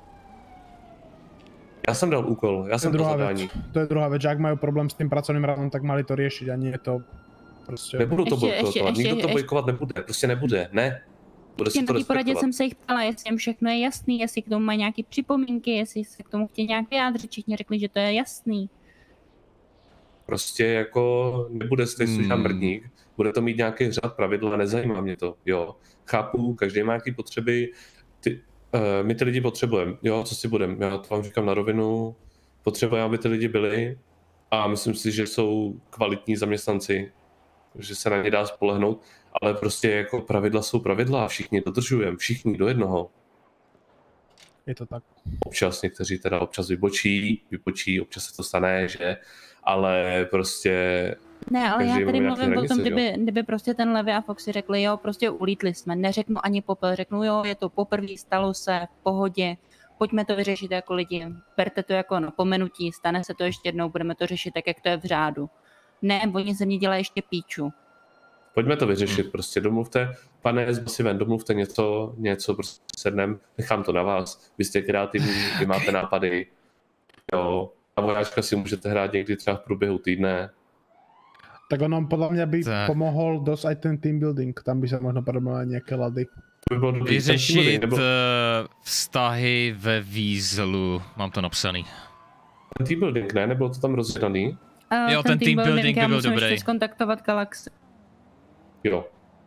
Já jsem dal úkol, já jsem to zadání. To je druhá věc, že jak mají problém s tím pracovním rádem, tak mali to řešit a nie to prostě... Nebudu to bojkotovat, nikdo to bojkovat nebude, prostě nebude, ne. Bude se to Na té poradě respektovat. jsem se jich ptala, jestli jim všechno je jasný, jestli k tomu mají nějaké připomínky, jestli se k tomu chtějí nějak vyjádřit, všichni řekli, že to je jasný. Prostě jako nebude stejný mrdník, bude to mít nějaký řád pravidel a nezajímá mě to, jo. Chápu, každý má nějaké potřeby, my ty lidi potřebujeme, jo, co si budeme, já to vám říkám na rovinu, potřebujeme, aby ty lidi byli a myslím si, že jsou kvalitní zaměstnanci že se na ně dá spolehnout, ale prostě jako pravidla jsou pravidla a všichni dodržujeme, všichni do jednoho. Je to tak. Občas někteří teda občas vybočí, občas se to stane, že, ale prostě... Ne, ale já tady mluvím o tom, kdyby prostě ten Levy a Foxy řekli, jo, prostě ulítli jsme, neřeknu ani popel, řeknu, jo, je to poprvé, stalo se, v pohodě, pojďme to vyřešit jako lidi, berte to jako napomenutí, stane se to ještě jednou, budeme to řešit tak, jak to je v řádu. Ne, oni ze mě dělají ještě píču. Pojďme to vyřešit, prostě domluvte, pane Zbasiven, domluvte něco prostě sednem, nechám to na vás, vy jste kreativní, vy máte nápady, jo, a vojáčka si můžete hrát někdy třeba v průběhu týdne. Tak ono podle mě by pomohl dost i ten team building, tam by se možno podobalo nějaké lady. Vyřešit vztahy ve Weaselu, mám to napsaný. Ten team building, ne? Nebylo to tam rozdaný? Jo, ten team building by byl dobrý. Já musím skontaktovat Galaxy. Jo.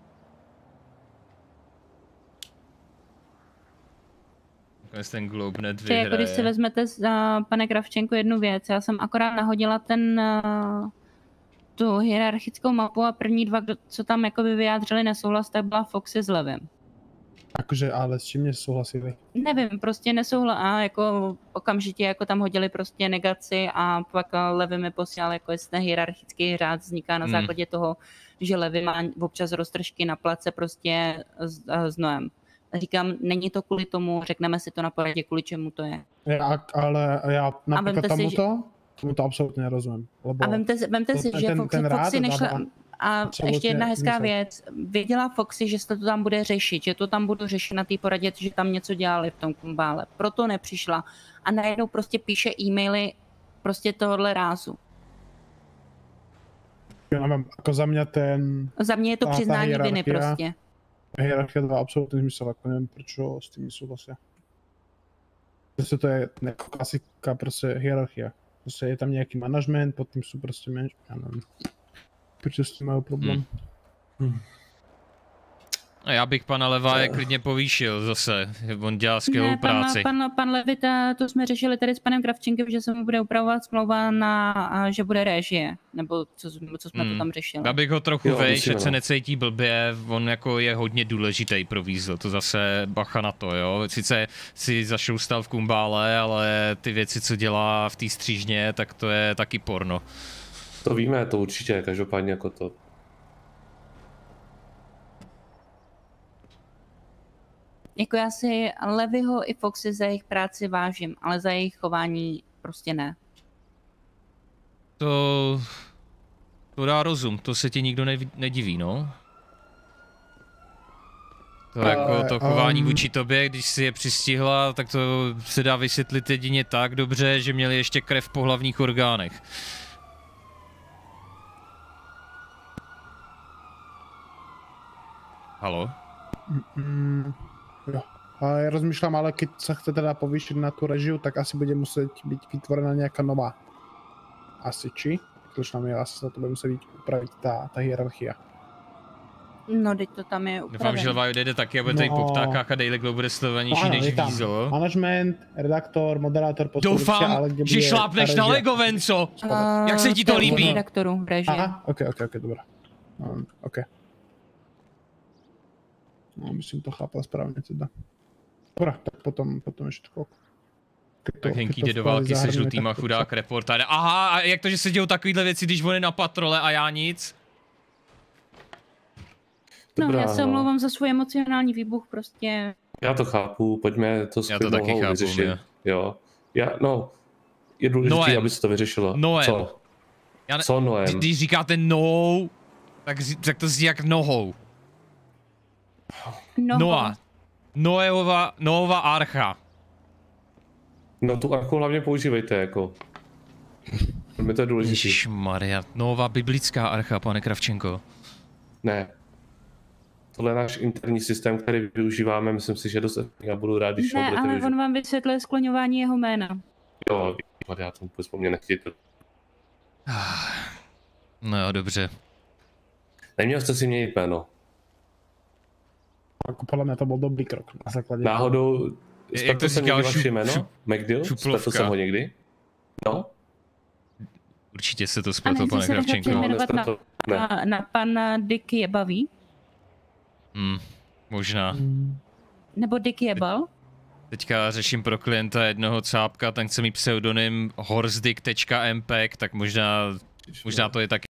Ten Globenet vyhraje. Jako když si vezmete, pane Kravčenko, jednu věc, já jsem akorát nahodila tu hierarchickou mapu a první dva, co tam jakoby vyjádřili nesouhlas, tak byla Foxy s Levem. Jakože, ale s čím nesouhlasili? Nevím, prostě nesouhlas a jako okamžitě jako tam hodili prostě negaci a pak Levy mi posílal, jako jestli ten hierarchický řád vzniká na základě toho, že Levy má občas roztržky na place prostě s Noem. Říkám, není to kvůli tomu, řekneme si to na poradě, kvůli čemu to je. Ale já například tomuto absolutně nerozumím. A vemte si, že Foxy nešla... A ještě jedna hezká věc. Věděla Foxy, že se to tam bude řešit, že to tam budu řešit na té poradě, že tam něco dělali v tom kumbále. Proto nepřišla. A najednou prostě píše e-maily prostě tohohle rázu. Já nevím, jako za mě je to přiznání viny prostě. Hierarchie dává absolutní smysl, jako nevím, proč s tím souhlasí. Prostě to je jako klasická prostě hierarchie. Prostě je tam nějaký management, pod tím jsou prostě menší, já nevím. Proč s tím mají problém? A já bych pana Levaje klidně povýšil zase, on dělá skvělou práci. Pan Levita, to jsme řešili tady s panem Kravčenkem, že se mu bude upravovat smlouva že bude režie, nebo co jsme to tam řešili. Já bych ho trochu vejš, že se necítí blbě, on jako je hodně důležitý pro Weasel, to zase bacha na to, jo. Sice si zašoustal v kumbále, ale ty věci, co dělá v té střížně, tak to je taky porno. To víme, to určitě, každopádně jako to. Jako já si Levyho i Foxy za jejich práci vážím, ale za jejich chování prostě ne. To dá rozum, to se ti nikdo nediví, no. To jako to chování vůči tobě, když si je přistihla, tak to se dá vysvětlit jedině tak dobře, že měli ještě krev v pohlavních orgánech. Haló? Jo. A já rozmýšlám, ale když se chce teda povýšit na tu režiu, tak asi bude muset být vytvořena nějaká nová. Asi, či? Protože nám je asi to bude muset upravit ta hierarchia. No, teď to tam je upravené. Doufám, že Levi jde taky a bude tady po ptákách a Daily Globe bude sledovanější než Weasel. Management, redaktor, moderátor, doufám, ale že šlápneš na Legovenco! Jak se ti to líbí? Redaktoru, režie. Aha, ok, dobrá. Ok. No, myslím, to chápal správně teda. Dobrá, tak potom ještě chvilku. Tak Henky jde do války se žlutýma, chudák reportář. Aha, a jak to, že se dějou takovýhle věci, když on je na patrole a já nic? Dobrá, já se omlouvám za svůj emocionální výbuch, prostě. Já to chápu, pojďme to taky vyřešit. Jo. Je důležité, aby se to vyřešilo. Noem. Co? Co Noem? Když říkáte no, tak to zní jak nohou. Noeva archa. No tu archu hlavně používejte, jako. Pro mě to je důležité. Ježišmarja, nová biblická archa, pane Kravčenko. Ne. Tohle je náš interní systém, který využíváme, myslím si, že dost. Já budu rád, když ho budete využívat. Ne, ale on vám vysvětluje skloňování jeho jména. Jo, já tomu vůbec po mně nechtějte. No jo, dobře. Neměl jste si měnit jméno. Jako podle mě to byl dobrý krok na základě. Náhodou, spletl jsem někdy vaše jméno? McDill? Spletl jsem ho někdy? No? Určitě se to spletl, pane Kravčenko. na pana Dick Jebavý? Možná. Nebo Dick Jebal? Teďka řeším pro klienta jednoho cápka, ten chce mít pseudonym horsedick.mpeg, tak možná to je taky